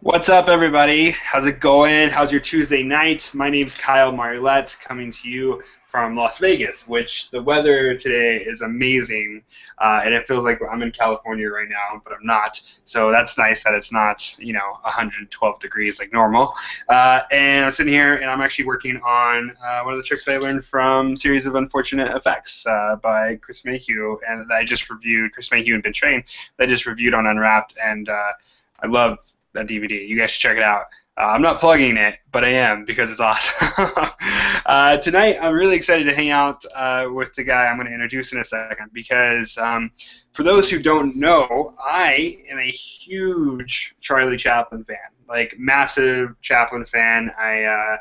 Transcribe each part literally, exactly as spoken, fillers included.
What's up, everybody? How's it going? How's your Tuesday night? My name's Kyle Marlette, coming to you from Las Vegas, which the weather today is amazing, uh, and it feels like I'm in California right now, but I'm not. So that's nice that it's not, you know, one hundred twelve degrees like normal. Uh, and I'm sitting here, and I'm actually working on uh, one of the tricks I learned from Series of Unfortunate Effects uh, by Chris Mayhew, and that I just reviewed. Chris Mayhew and Ben Train, that I just reviewed on Unwrapped, and uh, I love that D V D. You guys should check it out. Uh, I'm not plugging it, but I am because it's awesome. uh, tonight, I'm really excited to hang out uh, with the guy I'm going to introduce in a second because um, for those who don't know, I am a huge Charlie Chaplin fan, like massive Chaplin fan. I, uh,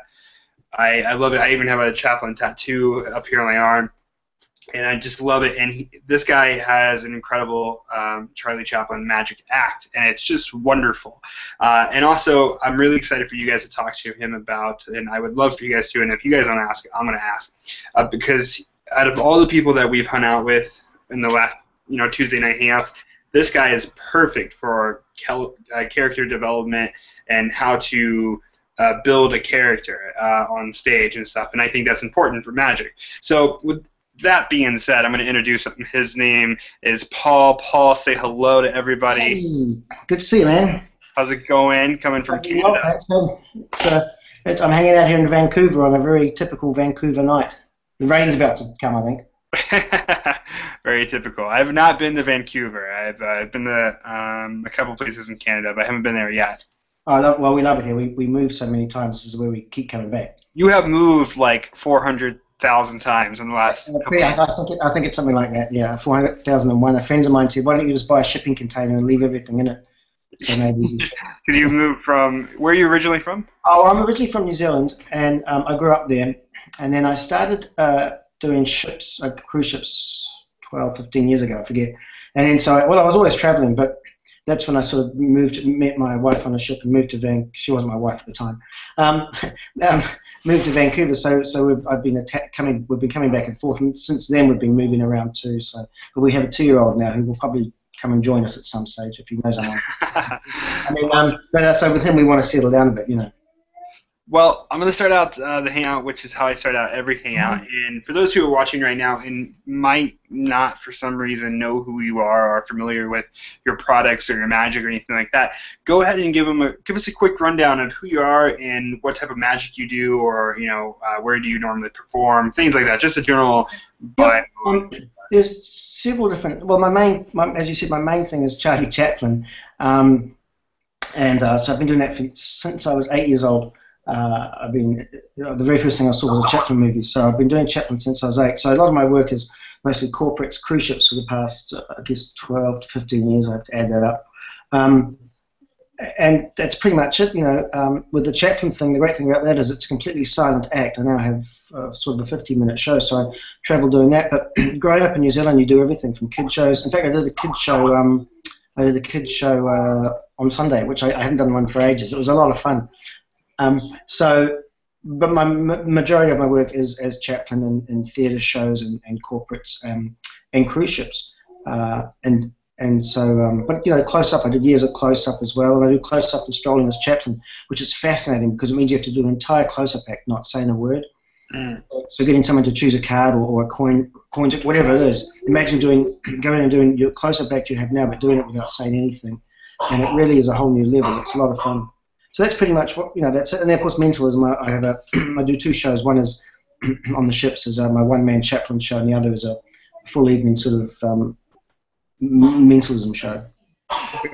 I, I love it. I even have a Chaplin tattoo up here on my arm. And I just love it. And he, this guy has an incredible um, Charlie Chaplin magic act, and it's just wonderful. Uh, and also, I'm really excited for you guys to talk to him about, and I would love for you guys to, and if you guys don't ask, I'm going to ask. Uh, because out of all the people that we've hung out with in the last you know, Tuesday night hangouts, this guy is perfect for kel- uh, character development and how to uh, build a character uh, on stage and stuff. And I think that's important for magic. So with that being said, I'm going to introduce him. His name is Paul. Paul, say hello to everybody. Hey, good to see you, man. How's it going? Coming from Canada. Well, thanks, man. It's, uh, it's, I'm hanging out here in Vancouver on a very typical Vancouver night. The rain's about to come, I think. Very typical. I have not been to Vancouver. I've uh, been to um, a couple places in Canada, but I haven't been there yet. Oh, well, we love it here. We we move so many times. This is where we keep coming back. You have moved like four hundred thousand times in the last uh, couple yeah, I think it, I think it's something like that. Yeah, four hundred thousand and one. A friend of mine said, "Why don't you just buy a shipping container and leave everything in it?" So maybe. Did you move from? Where are you originally from? Oh, I'm originally from New Zealand, and um, I grew up there. And then I started uh, doing ships, like cruise ships, twelve, fifteen years ago, I forget. And then so, I, well, I was always traveling, but that's when I sort of moved, met my wife on a ship and moved to Vancouver. She wasn't my wife at the time. Um, um, moved to Vancouver, so so we've, I've been coming, we've been coming back and forth, and since then we've been moving around too. So, but we have a two-year-old now who will probably come and join us at some stage if he knows I'm on. I mean, um, but uh, so with him we want to settle down a bit, you know. Well, I'm going to start out uh, the hangout, which is how I start out every hangout. Mm-hmm. And for those who are watching right now and might not, for some reason, know who you are or are familiar with your products or your magic or anything like that, go ahead and give them a give us a quick rundown of who you are and what type of magic you do, or you know, uh, where do you normally perform, things like that. Just a general bio. Um, there's several different. Well, my main, my, as you said, my main thing is Charlie Chaplin, um, and uh, so I've been doing that for, since I was eight years old. Uh, I've been, you know, the very first thing I saw was a Chaplin movie, so I've been doing Chaplin since I was eight. So a lot of my work is mostly corporates, cruise ships for the past, uh, I guess, twelve to fifteen years. I have to add that up. Um, and that's pretty much it, you know. Um, with the Chaplin thing, the great thing about that is it's a completely silent act. I now have uh, sort of a fifteen minute show, so I travel doing that. But growing up in New Zealand, you do everything from kid shows. In fact, I did a kid show, um, I did a kid show uh, on Sunday, which I, I haven't done one for ages. It was a lot of fun. Um, so, but my m majority of my work is as Chaplin in, in theatre shows and, and corporates um, and cruise ships, uh, and and so, um, but you know, close up. I did years of close up as well, and I do close up and strolling as Chaplin, which is fascinating because it means you have to do an entire close up act, not saying a word. Mm. So, getting someone to choose a card or, or a coin, coin, whatever it is. Imagine doing going and doing your close up act you have now, but doing it without saying anything, and it really is a whole new level. It's a lot of fun. So that's pretty much what, you know, that's it. And then, of course, mentalism, I, I have a, I do two shows. One is on the ships is uh, my one-man Chaplin show, and the other is a full evening sort of um, mentalism show. Okay.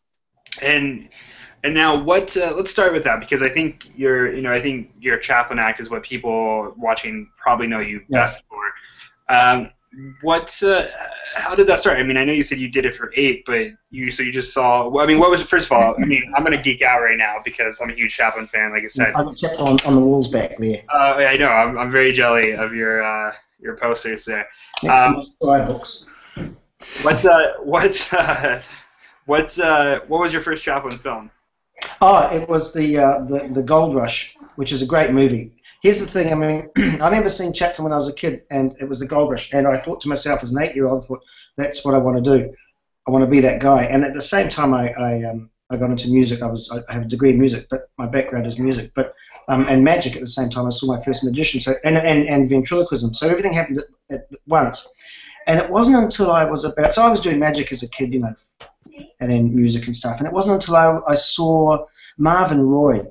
And and now what, uh, let's start with that, because I think your, you know, I think your Chaplin act is what people watching probably know you yeah. best for. Um, What? Uh, how did that start? I mean, I know you said you did it for eight, but you so you just saw. Well, I mean, what was it? First of all, I mean, I'm gonna geek out right now because I'm a huge Chaplin fan, like I said. I've got Chaplin on, on the walls back there. Uh, yeah, I know. I'm I'm very jelly of your uh, your posters there. Um, books. What's uh what's uh what's uh what was your first Chaplin film? Oh, it was the uh, the the Gold Rush, which is a great movie. Here's the thing, I mean, I remember seeing Chaplin when I was a kid, and it was the Gold Rush, and I thought to myself as an eight-year-old, I thought, that's what I want to do. I want to be that guy. And at the same time, I, I, um, I got into music. I was I have a degree in music, but my background is music, but um, and magic at the same time. I saw my first magician, so and and, and ventriloquism. So everything happened at, at once. And it wasn't until I was about, so I was doing magic as a kid, you know, and then music and stuff. And it wasn't until I, I saw Marvin Roy.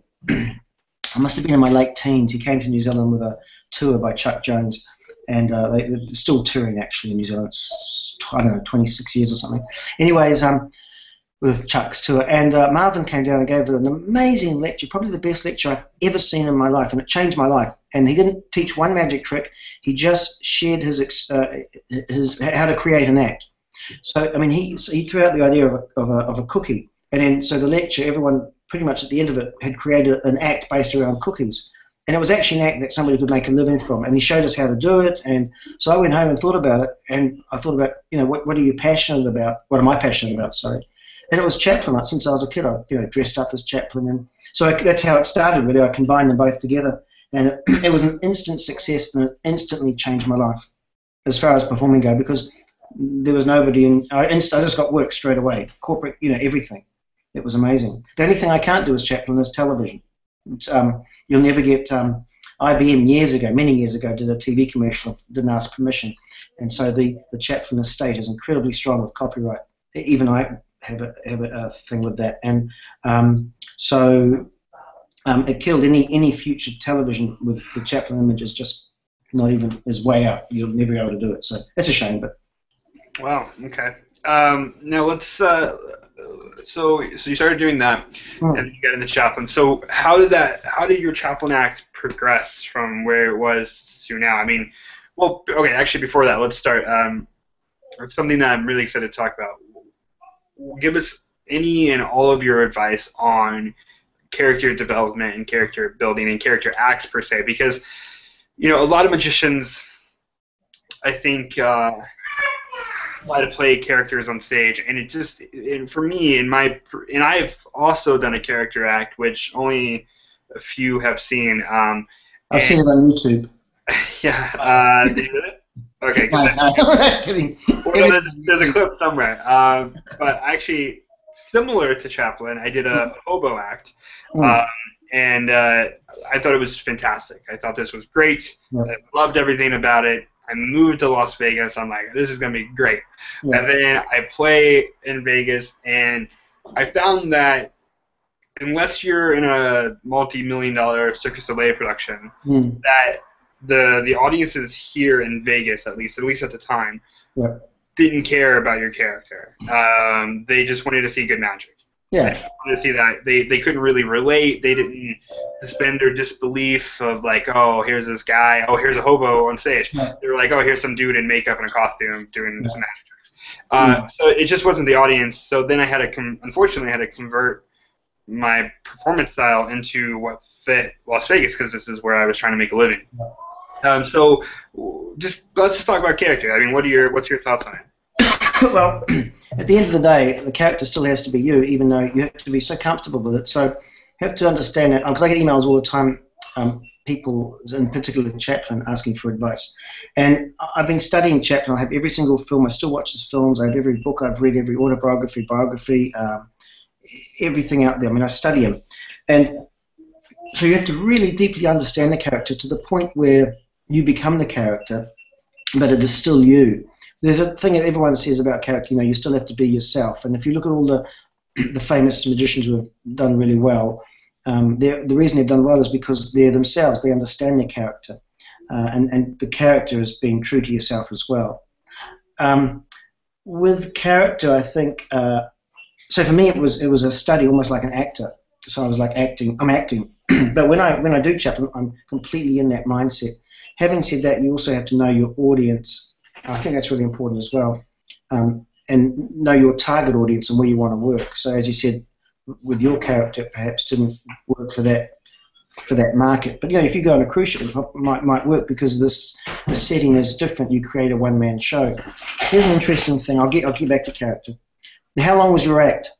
I must have been in my late teens. He came to New Zealand with a tour by Chuck Jones, and uh, they, they're still touring actually in New Zealand. It's, I don't know, twenty-six years or something. Anyways, um, with Chuck's tour, and uh, Marvin came down and gave an amazing lecture, probably the best lecture I've ever seen in my life, and it changed my life. And he didn't teach one magic trick. He just shared his uh, his how to create an act. So I mean, he he threw out the idea of a, of a of a cookie, and then so the lecture, everyone pretty much at the end of it had created an act based around cookies, and it was actually an act that somebody could make a living from. And he showed us how to do it. And so I went home and thought about it, and I thought about, you know, what what are you passionate about? What am I passionate about? Sorry. And it was Chaplin. Since I was a kid, I you know dressed up as Chaplin, and so I, that's how it started. Really, I combined them both together. And it, it was an instant success, and it instantly changed my life as far as performing go, because there was nobody in. I, inst I just got work straight away, corporate, you know, everything. It was amazing. The only thing I can't do as Chaplin is television. It's, um, you'll never get. Um, I B M years ago, many years ago, did a T V commercial, didn't ask permission, and so the the Chaplin estate is incredibly strong with copyright. Even I have a have a, a thing with that, and um, so. Um, it killed any any future television with the Chaplin image. Is just not even is way out. You'll never be able to do it. So it's a shame, but wow. Okay. Um, now let's. Uh, so so you started doing that, hmm. and you got into Chaplin. So how did that? How did your Chaplin act progress from where it was to now? I mean, well, okay. Actually, before that, let's start. Um, something that I'm really excited to talk about. Give us any and all of your advice on character development and character building and character acts per se, because you know a lot of magicians, I think, uh, try to play characters on stage, and it just and for me in my and I've also done a character act which only a few have seen. Um, I've seen it on YouTube. Yeah, uh, did you do it? Okay, no, no, I'm kidding. Well, there's, there's a clip somewhere, um, but actually. Similar to Chaplin, I did a hobo act, um, and uh, I thought it was fantastic. I thought this was great. Yeah. I loved everything about it. I moved to Las Vegas. I'm like, this is going to be great. Yeah. And then I play in Vegas, and I found that unless you're in a multi-million dollar Cirque du Soleil production, mm. that the the audiences here in Vegas, at least at least at the time, yeah. didn't care about your character. Um, they just wanted to see good magic. Yeah. They wanted to see that. They, they couldn't really relate. They didn't suspend their disbelief of like, oh, here's this guy. Oh, here's a hobo on stage. Yeah. They were like, oh, here's some dude in makeup and a costume doing Yeah. some magic tricks. Uh, mm. So it just wasn't the audience. So then I had to, com unfortunately, I had to convert my performance style into what fit Las Vegas, because this is where I was trying to make a living. Yeah. Um, so just let's just talk about character. I mean, what are your what's your thoughts on it? Well, at the end of the day, the character still has to be you, even though you have to be so comfortable with it. So you have to understand that, because I get emails all the time, um, people, in particular Chaplin, asking for advice. And I've been studying Chaplin. I have every single film. I still watch his films. I have every book I've read, every autobiography, biography, uh, everything out there. I mean, I study him. And so you have to really deeply understand the character to the point where you become the character, but it is still you. There's a thing that everyone says about character, you know, you still have to be yourself. And if you look at all the the famous magicians who have done really well, um, the reason they've done well is because they're themselves. They understand their character. Uh, and, and the character is being true to yourself as well. Um, with character, I think, uh, so for me it was it was a study, almost like an actor. So I was like acting, I'm acting. But when I, when I do Chaplin, I'm completely in that mindset. Having said that, you also have to know your audience. I think that's really important as well, um, and know your target audience and where you want to work. So, as you said, with your character, perhaps didn't work for that for that market. But you know, if you go on a cruise ship, it might might work because this the setting is different. You create a one man show. Here's an interesting thing. I'll get I'll get back to character. Now, how long was your act?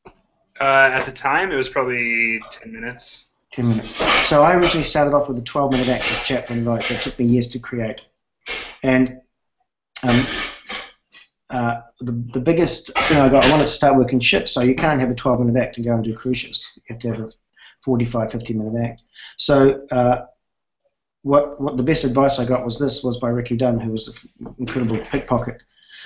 Uh, at the time, it was probably ten minutes. Ten minutes. So I originally started off with a twelve minute act as Chaplin wrote. That took me years to create, and. Um, uh, the the biggest thing I got, I wanted to start working ships, so you can't have a twelve minute act and go and do cruise ships. You have to have a forty-five, fifty minute act. So uh, what what the best advice I got was this was by Ricky Dunn, who was an incredible pickpocket.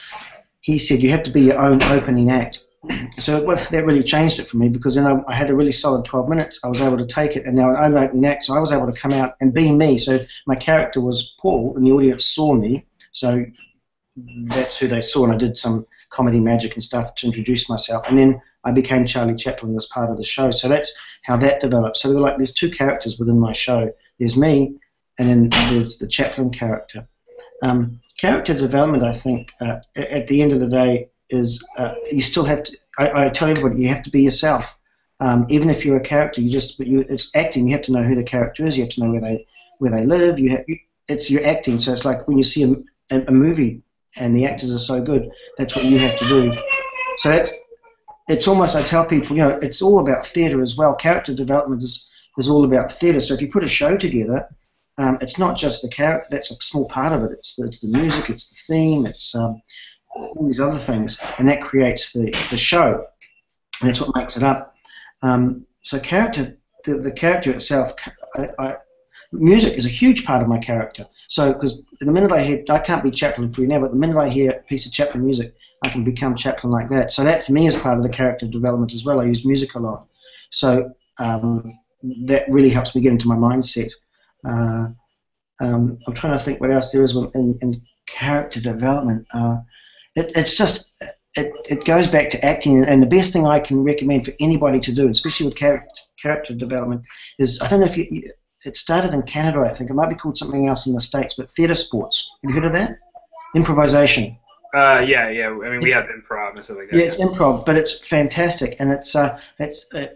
He said you have to be your own opening act. So well, that really changed it for me, because then I, I had a really solid twelve minutes. I was able to take it, and now an opening act, so I was able to come out and be me. So my character was Paul, and the audience saw me. So that's who they saw, and I did some comedy magic and stuff to introduce myself. And then I became Charlie Chaplin as part of the show. So that's how that developed. So there were like there's two characters within my show. There's me, and then there's the Chaplin character. Um, character development, I think, uh, at the end of the day, is uh, you still have to. I, I tell everybody you have to be yourself. Um, even if you're a character, you just you, it's acting. You have to know who the character is. You have to know where they where they live. You have you, it's your acting. So it's like when you see a, a, a movie and the actors are so good, that's what you have to do. So that's it's almost I tell people, you know, it's all about theatre as well. Character development is is all about theatre. So if you put a show together, um, it's not just the character. That's a small part of it. It's it's the music. It's the theme. It's um, all these other things, and that creates the, the show. And that's what makes it up. Um, so character, the, the character itself, I, I, music is a huge part of my character. So because the minute I hear, I can't be Chaplin free now, but the minute I hear a piece of Chaplin music, I can become Chaplin like that. So that for me is part of the character development as well. I use music a lot. So um, that really helps me get into my mindset. Uh, um, I'm trying to think what else there is in, in character development. Uh, It, it's just, it, it goes back to acting, and the best thing I can recommend for anybody to do, especially with character, character development, is, I don't know if you, you, it started in Canada, I think, it might be called something else in the States, but theatre sports. Have you heard of that? Improvisation. Uh, yeah, yeah, I mean, we have improv and stuff like that. Yeah, it's improv, but it's fantastic, and it's, uh, it's uh,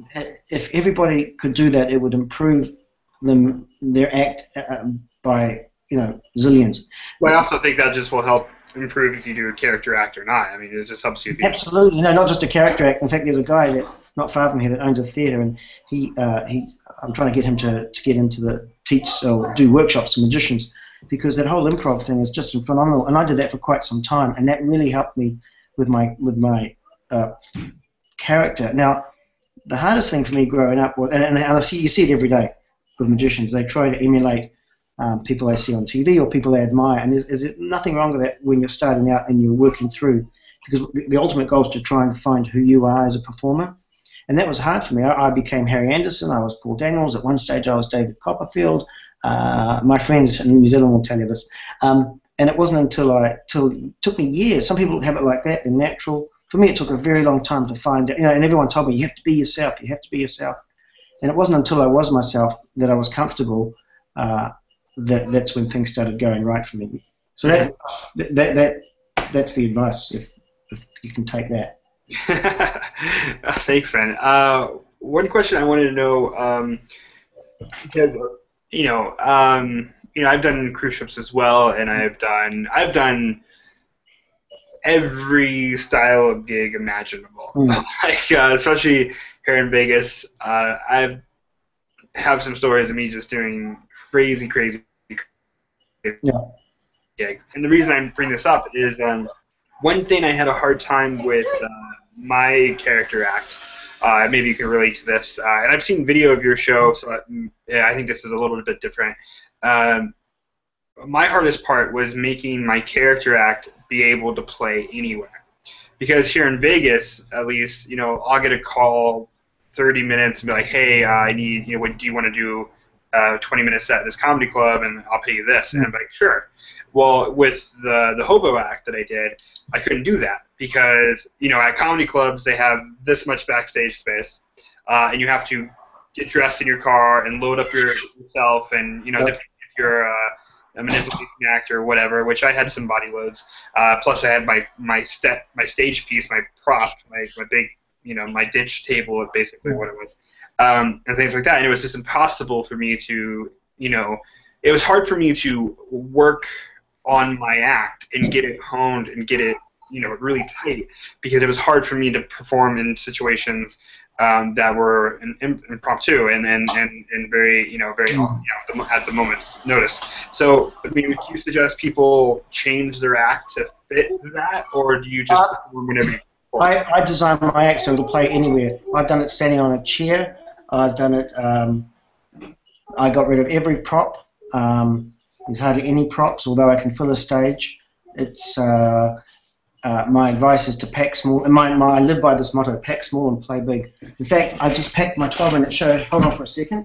if everybody could do that, it would improve them, their act uh, by, you know, zillions. Well, I also think that just will help improve if you do a character act or not. I mean, it just helps you be. Absolutely, no, not just a character act. In fact, there's a guy that's not far from here that owns a theatre, and he, uh, he, I'm trying to get him to, to get into the teach or do workshops for magicians, because that whole improv thing is just phenomenal. And I did that for quite some time, and that really helped me with my with my uh, character. Now, the hardest thing for me growing up was, and, and I see you see it every day with magicians. They try to emulate Um, people they see on T V or people they admire, and there's, there's nothing wrong with that when you're starting out and you're working through, because the, the ultimate goal is to try and find who you are as a performer, and that was hard for me. I, I became Harry Anderson, I was Paul Daniels, at one stage I was David Copperfield, uh, my friends in New Zealand will tell you this, um, and it wasn't until I, till, it took me years. Some people have it like that, they're natural. For me it took a very long time to find it, you know, and everyone told me you have to be yourself, you have to be yourself, and it wasn't until I was myself that I was comfortable uh, that that's when things started going right for me. So that that that that's the advice, if if you can take that. Thanks, man. Uh, one question I wanted to know, um, because you know, um, you know, I've done cruise ships as well, and I've done I've done every style of gig imaginable. Mm. Like uh, especially here in Vegas, uh, I've have some stories of me just doing crazy, crazy yeah. gigs. And the reason I bring this up is um, one thing I had a hard time with uh, my character act. Uh, maybe you can relate to this. Uh, and I've seen video of your show, so I, yeah, I think this is a little bit different. Um, my hardest part was making my character act be able to play anywhere. Because here in Vegas, at least, you know, I'll get a call thirty minutes and be like, hey, uh, I need, you know, what do you want to do? A twenty minute set at this comedy club, and I'll pay you this. And I'm like, sure. Well, with the the hobo act that I did, I couldn't do that because, you know, at comedy clubs they have this much backstage space, uh, and you have to get dressed in your car and load up your, yourself, and you know, yep. if you're uh, a manipulation actor or whatever, which I had some body loads. Uh, plus, I had my my step, my stage piece, my prop, my my big, you know, my ditch table, basically what it was. Um, and things like that, and it was just impossible for me to, you know, it was hard for me to work on my act and get it honed and get it, you know, really tight, because it was hard for me to perform in situations um, that were in, in, impromptu and, and, and, and very, you know, very, you Mm. know, at the moment's notice. So, I mean, would you suggest people change their act to fit that, or do you just Uh, perform whenever you I, I design my act so it'll play anywhere. I've done it standing on a chair. I've done it. Um, I got rid of every prop. Um, there's hardly any props, although I can fill a stage. It's uh, uh, my advice is to pack small. And my, my I live by this motto: pack small and play big. In fact, I just packed my twelve-minute show. Hold on for a second.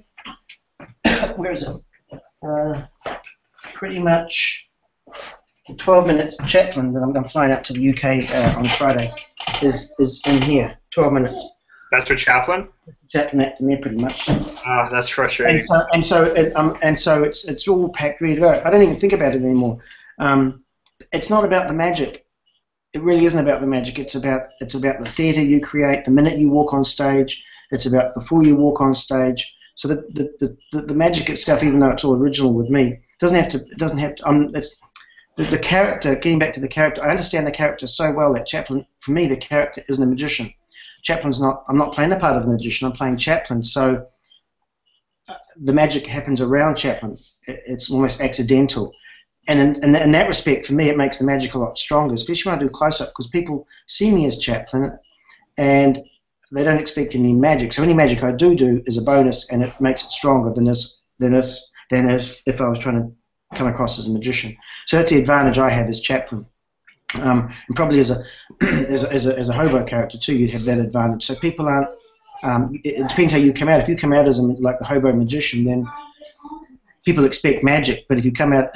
Where is it? Uh, pretty much twelve minutes. Chaplin that I'm, I'm flying out to the U K uh, on Friday is is in here. twelve minutes. That's for Chaplin? Chaplin acting there pretty much. Ah, that's frustrating. And so and so it, um and so it's it's all packed ready to go. I don't even think about it anymore. Um, it's not about the magic. It really isn't about the magic. It's about it's about the theatre you create. The minute you walk on stage, it's about before you walk on stage. So the the, the, the magic itself, even though it's all original with me, doesn't have to. It doesn't have to. Um, it's the, the character. Getting back to the character, I understand the character so well that Chaplin, for me, the character isn't a magician. Chaplin's not. I'm not playing the part of a magician. I'm playing Chaplin. So uh, the magic happens around Chaplin. It, it's almost accidental. And in, in, in that respect, for me, it makes the magic a lot stronger, especially when I do close-up, because people see me as Chaplin, and they don't expect any magic. So any magic I do do is a bonus, and it makes it stronger than this, than this, than as if I was trying to come across as a magician. So that's the advantage I have as Chaplin. Um, and probably as a, as a as a as a hobo character too, you'd have that advantage. So people aren't. Um, it, it depends how you come out. If you come out as a, like the hobo magician, then people expect magic. But if you come out,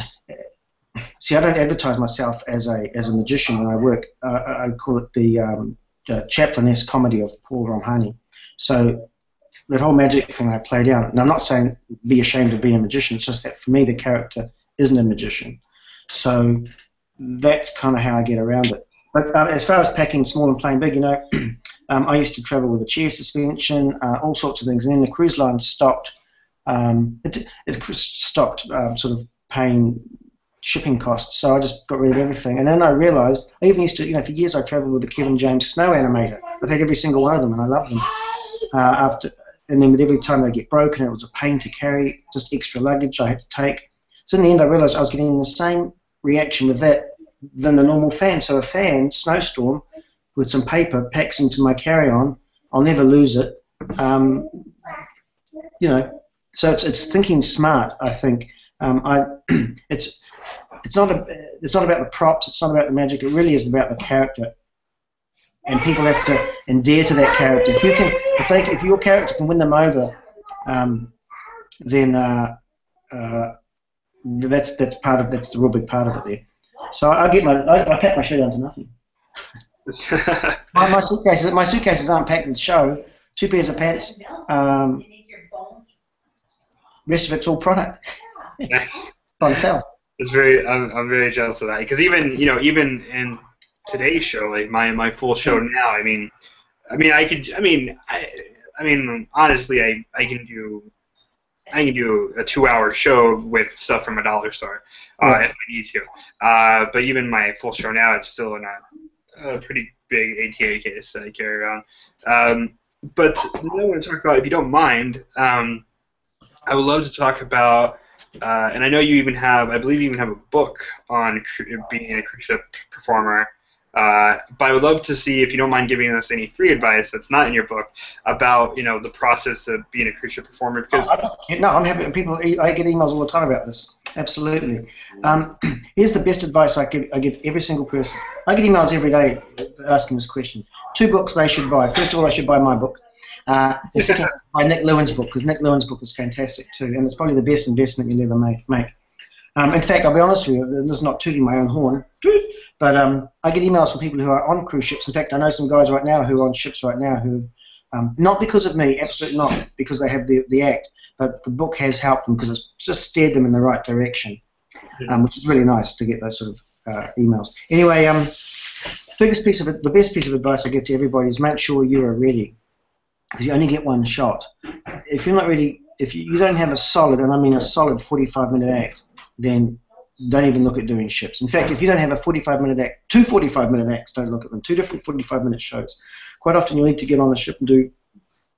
see, I don't advertise myself as a as a magician when I work. Uh, I call it the, um, the Chaplin-esque comedy of Paul Romhani. So that whole magic thing I played out. And I'm not saying be ashamed of being a magician. It's just that for me, the character isn't a magician. So that's kind of how I get around it. But uh, as far as packing small and playing big, you know, um, I used to travel with a chair suspension, uh, all sorts of things. And then the cruise line stopped. Um, it, it stopped um, sort of paying shipping costs, so I just got rid of everything. And then I realised, I even used to, you know, for years I travelled with the Kevin James Snow animator. I've had every single one of them, and I love them. Uh, after, and then with every time they get broken, it was a pain to carry, just extra luggage I had to take. So in the end, I realised I was getting the same reaction with that than the normal fan. So a fan, snowstorm, with some paper, packs into my carry-on. I'll never lose it. Um, you know, so it's it's thinking smart. I think um, I it's it's not a it's not about the props. It's not about the magic. It really is about the character, and people have to endear to that character. If you can, if they, if your character can win them over, um, then uh, uh, that's that's part of that's the real big part of it there. So I get my I, I pack my show down to nothing. my, my suitcases my suitcases aren't packed with show. Two pairs of pants. Um, rest of it's all product. Nice. By myself. It's very. I'm I'm very jealous of that, because even you know even in today's show, like my my full show now. I mean, I mean I could. I mean I. I mean honestly, I I can do. I can do a two-hour show with stuff from a dollar store uh, yeah. if I need to. Uh, but even my full show now, it's still in a, a pretty big A T A case that I carry around. Um, but what I want to talk about, if you don't mind, um, I would love to talk about, uh, and I know you even have, I believe you even have a book on being a cruise ship performer. Uh, but I would love to see if you don't mind giving us any free advice that's not in your book about, you know, the process of being a cruise ship performer. Because oh, no, I'm happy. People, I get emails all the time about this. Absolutely. Um, here's the best advice I give. I give every single person. I get emails every day asking this question. Two books they should buy. First of all, they should buy my book. Uh, and second, buy Nick Lewin's book, because Nick Lewin's book is fantastic too, and it's probably the best investment you'll ever make. make. Um, in fact, I'll be honest with you, this is not tooting my own horn, but um, I get emails from people who are on cruise ships. In fact, I know some guys right now who are on ships right now who, um, not because of me, absolutely not, because they have the, the act, but the book has helped them because it's just steered them in the right direction, um, which is really nice to get those sort of uh, emails. Anyway, um, biggest piece of it, the best piece of advice I give to everybody is make sure you are ready, because you only get one shot. If you're not ready, if you, you don't have a solid, and I mean a solid forty-five minute act, then don't even look at doing ships. In fact, if you don't have a forty-five minute act, two forty-five minute acts, don't look at them. Two different forty-five minute shows. Quite often you need to get on a ship and do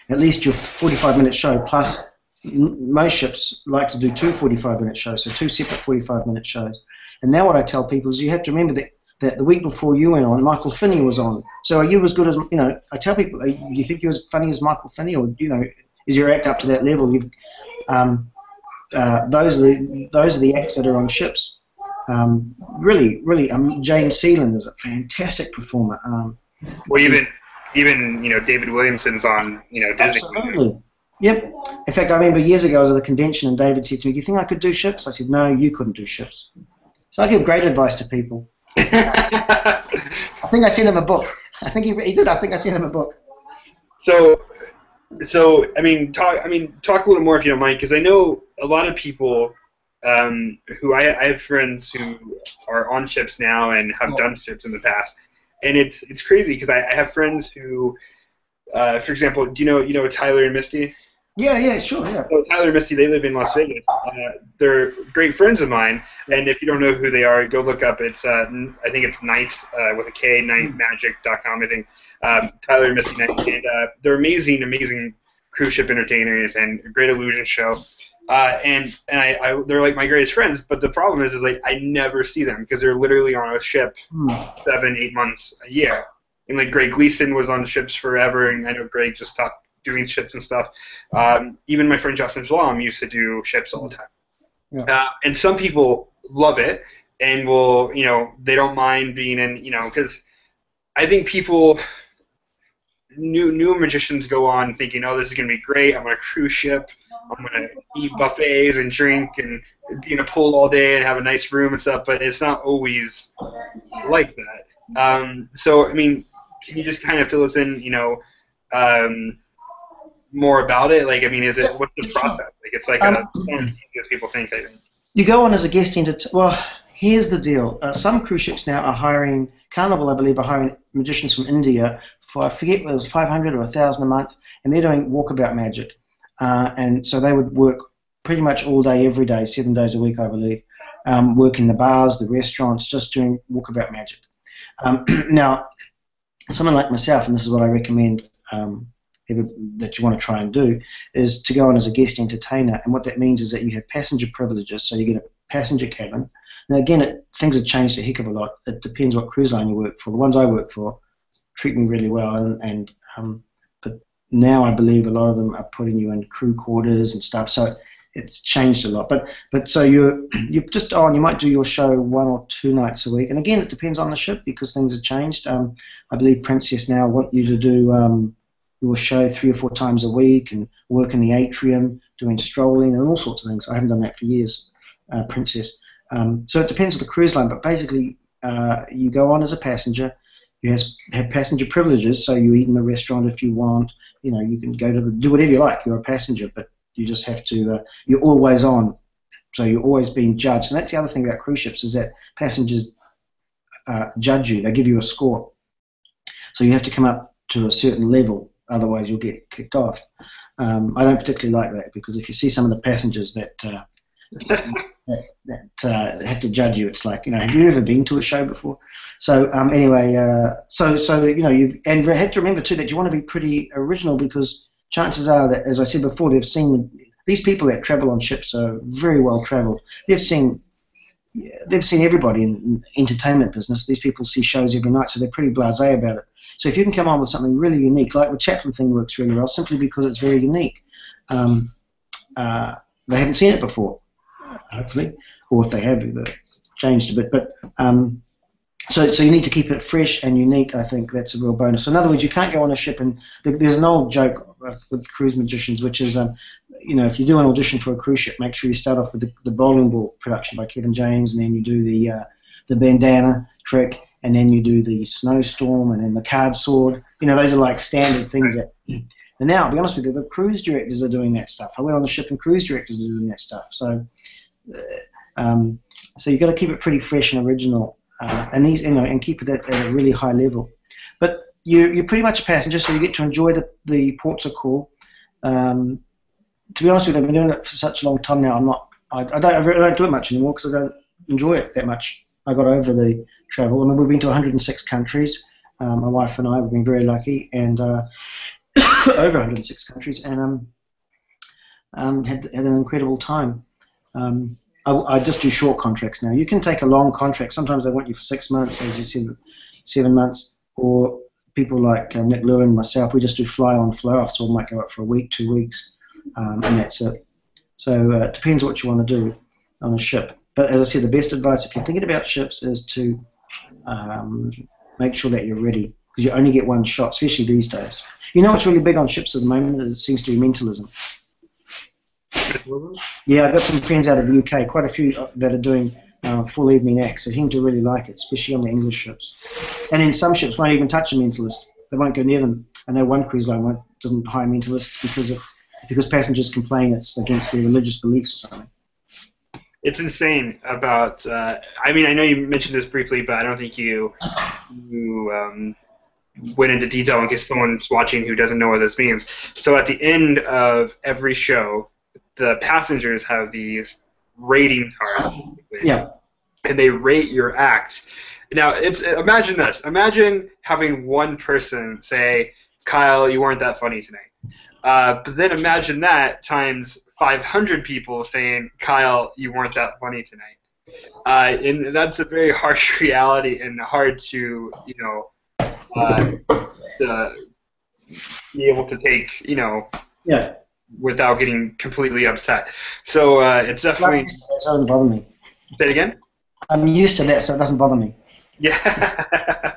at least your forty-five minute show, plus m- most ships like to do two forty-five minute shows, so two separate forty-five minute shows. And now what I tell people is you have to remember that, that the week before you went on, Michael Finney was on. So are you as good as, you know, I tell people, are you think you're as funny as Michael Finney, or, you know, is your act up to that level? You've, um, uh, those, are the, those are the acts that are on ships. Um, really, really, um, James Seeland is a fantastic performer. Um, Well, even even you know David Williamson's on you know Disney. Absolutely. Yep. In fact, I remember years ago I was at a convention and David said to me, "Do you think I could do ships?" I said, "No, you couldn't do ships." So I give great advice to people. I think I sent him a book. I think he, he did. I think I sent him a book. So, so I mean, talk. I mean, talk a little more if you don't mind, because I know a lot of people um, who I, I have friends who are on ships now and have Yeah. done ships in the past, and it's it's crazy because I, I have friends who, uh, for example, do you know you know Tyler and Misty? Yeah, yeah, sure, yeah. So Tyler and Misty, they live in Las Vegas. Uh, they're great friends of mine, and if you don't know who they are, go look up. It's uh, I think it's Night uh, with a K, night magic dot com, I think. Um, Tyler and Misty Knight, and uh, they're amazing, amazing cruise ship entertainers and a great illusion show. Uh, and and I, I they're like my greatest friends. But the problem is, is like I never see them because they're literally on a ship Hmm. seven, eight months a year. And like Greg Gleason was on ships forever, and I know Greg just stopped doing ships and stuff. Um, even my friend Justin Blom used to do ships all the time. Yeah. Uh, and some people love it and will, you know, they don't mind being in, you know, because I think people, new new magicians go on thinking, oh, this is going to be great. I'm on a cruise ship. I'm going to eat buffets and drink and be in a pool all day and have a nice room and stuff. But it's not always like that. Um, so, I mean, can you just kind of fill us in, you know, um, more about it? Like, I mean, is it what's the process? Like, it's like Um, a it's not as easy as people think. I think. You go on as a guest entertainer. Well, here's the deal. Uh, some cruise ships now are hiring, Carnival, I believe, are hiring magicians from India for, I forget whether it was five hundred or one thousand a month, and they're doing walkabout magic. Uh, and so they would work pretty much all day, every day, seven days a week, I believe, um, work in the bars, the restaurants, just doing walkabout magic. Um, now, someone like myself, and this is what I recommend um, that you want to try and do, is to go on as a guest entertainer. And what that means is that you have passenger privileges, so you get a passenger cabin. Now again, it, things have changed a heck of a lot. It depends what cruise line you work for. The ones I work for treat me really well, and, and um, but now I believe a lot of them are putting you in crew quarters and stuff, so it's changed a lot. But but so you're you're just on. You might do your show one or two nights a week, and again, it depends on the ship because things have changed. Um, I believe Princess now want you to do um, your show three or four times a week and work in the atrium, doing strolling and all sorts of things. I haven't done that for years, uh, Princess. Um, so it depends on the cruise line, but basically uh, you go on as a passenger. You has, have passenger privileges, so you eat in the restaurant if you want. You know, you can go to the do whatever you like. You're a passenger, but you just have to. Uh, you're always on, so you're always being judged. And that's the other thing about cruise ships is that passengers uh, judge you. They give you a score, so you have to come up to a certain level. Otherwise, you'll get kicked off. Um, I don't particularly like that because if you see some of the passengers that uh, that, that uh, have to judge you, it's like, you know, have you ever been to a show before? So um, anyway, uh, so so you know, you've and you have to remember too that you want to be pretty original because chances are that, as I said before, they've seen these people that travel on ships are very well travelled. They've seen they've seen everybody in the entertainment business. These people see shows every night, so they're pretty blasé about it. So if you can come on with something really unique, like the Chaplin thing works really well, simply because it's very unique. Um, uh, they haven't seen it before, hopefully, or if they have, they've changed a bit. But um, so, so you need to keep it fresh and unique. I think that's a real bonus. So in other words, you can't go on a ship and there's an old joke with cruise magicians, which is, um, you know, if you do an audition for a cruise ship, make sure you start off with the, the bowling ball production by Kevin James, and then you do the uh, the bandana trick. And then you do the snowstorm, and then the card sword. You know, those are like standard things. That, and now, I'll be honest with you, the cruise directors are doing that stuff. I went on the ship, and cruise directors are doing that stuff. So, uh, um, so you've got to keep it pretty fresh and original, uh, and these, you know, and keep it at, at a really high level. But you, you're pretty much a passenger, so you get to enjoy the the ports of call. Um, to be honest with you, I've been doing it for such a long time now. I'm not. I, I don't. I don't do it much anymore because I don't enjoy it that much. I got over the travel. I mean, we've been to one hundred six countries. Um, my wife and I have been very lucky, and uh, over one hundred six countries, and um, um, had, had an incredible time. Um, I, I just do short contracts now. You can take a long contract. Sometimes they want you for six months, as you said, seven months, or people like uh, Nick Lewin and myself, we just do fly-on, fly-off, so we might go up for a week, two weeks, um, and that's it. So uh, it depends what you want to do on a ship. But as I said, the best advice, if you're thinking about ships, is to um, make sure that you're ready, because you only get one shot, especially these days. You know what's really big on ships at the moment? It seems to be mentalism. Yeah, I've got some friends out of the U K, quite a few that are doing uh, full evening acts. They seem to really like it, especially on the English ships. And in some ships won't even touch a mentalist. They won't go near them. I know one cruise line won't, doesn't hire mentalists because of, because passengers complain it's against their religious beliefs or something. It's insane about, uh, I mean, I know you mentioned this briefly, but I don't think you, you um, went into detail in case someone's watching who doesn't know what this means. So at the end of every show, the passengers have these rating cards. Yeah. And they rate your act. Now, it's imagine this. Imagine having one person say, Kyle, you weren't that funny tonight. Uh, but then imagine that times five hundred people saying, Kyle, you weren't that funny tonight. Uh, and that's a very harsh reality and hard to, you know, uh, to be able to take, you know, yeah, without getting completely upset. So uh, it's definitely... It doesn't bother me. Say it again? I'm used to that, so it doesn't bother me. Yeah.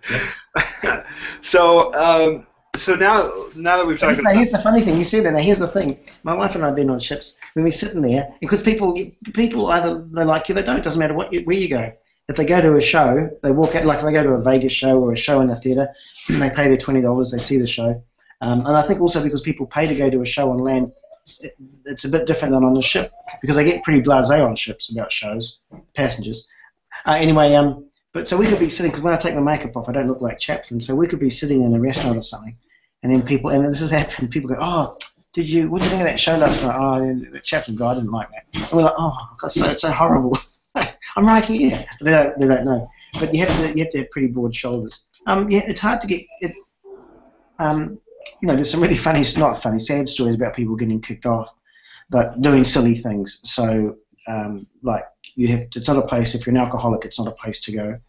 so, um, so now, now that we've talked about... Here's the funny thing. You said that. Now, here's the thing. My wife and I have been on ships. When we're sitting there, because people people either they like you, they don't. It doesn't matter what you, where you go. If they go to a show, they walk out, like if they go to a Vegas show or a show in a theatre, and they pay their twenty dollars, they see the show. Um, and I think also because people pay to go to a show on land, it, it's a bit different than on a ship, because they get pretty blasé on ships about shows, passengers. Uh, anyway, um, but so we could be sitting, because when I take my makeup off, I don't look like Chaplin, so we could be sitting in a restaurant or something, and then people, and this has happened, people go, oh, did you, what did you think of that show last night? Oh, the Chaplin guy, I didn't like that. And we're like, oh, God, so, it's so horrible. I'm right here. They don't, they don't know. But you have to, you have to have pretty broad shoulders. Um, yeah, it's hard to get, it, um, you know, there's some really funny, not funny, sad stories about people getting kicked off, but doing silly things. So, um, like, you have to, it's not a place, if you're an alcoholic, it's not a place to go.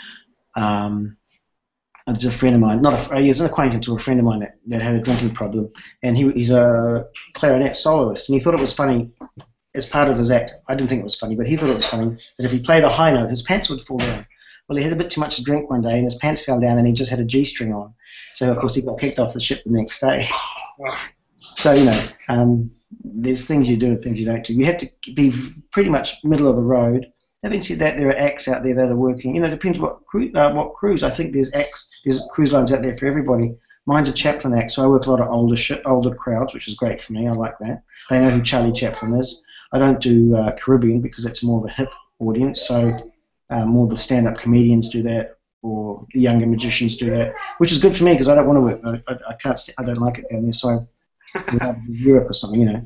Um, there's a friend of mine, not a, he's an acquaintance or a friend of mine that, that had a drinking problem, and he, he's a clarinet soloist, and he thought it was funny as part of his act. I didn't think it was funny, but he thought it was funny that if he played a high note, his pants would fall down. Well, he had a bit too much to drink one day, and his pants fell down, and he just had a G-string on. So, of course, he got kicked off the ship the next day. So, you know, um, there's things you do and things you don't do. You have to be pretty much middle of the road. Having said that, there are acts out there that are working. You know, it depends what, cru uh, what cruise. I think there's acts, there's cruise lines out there for everybody. Mine's a Chaplin act, so I work a lot of older sh older crowds, which is great for me. I like that. They know who Charlie Chaplin is. I don't do uh, Caribbean because that's more of a hip audience, so uh, more the stand-up comedians do that, or the younger magicians do that, which is good for me because I don't want to work. I, I, I can't. I don't like it down there, so I Europe or something, you know.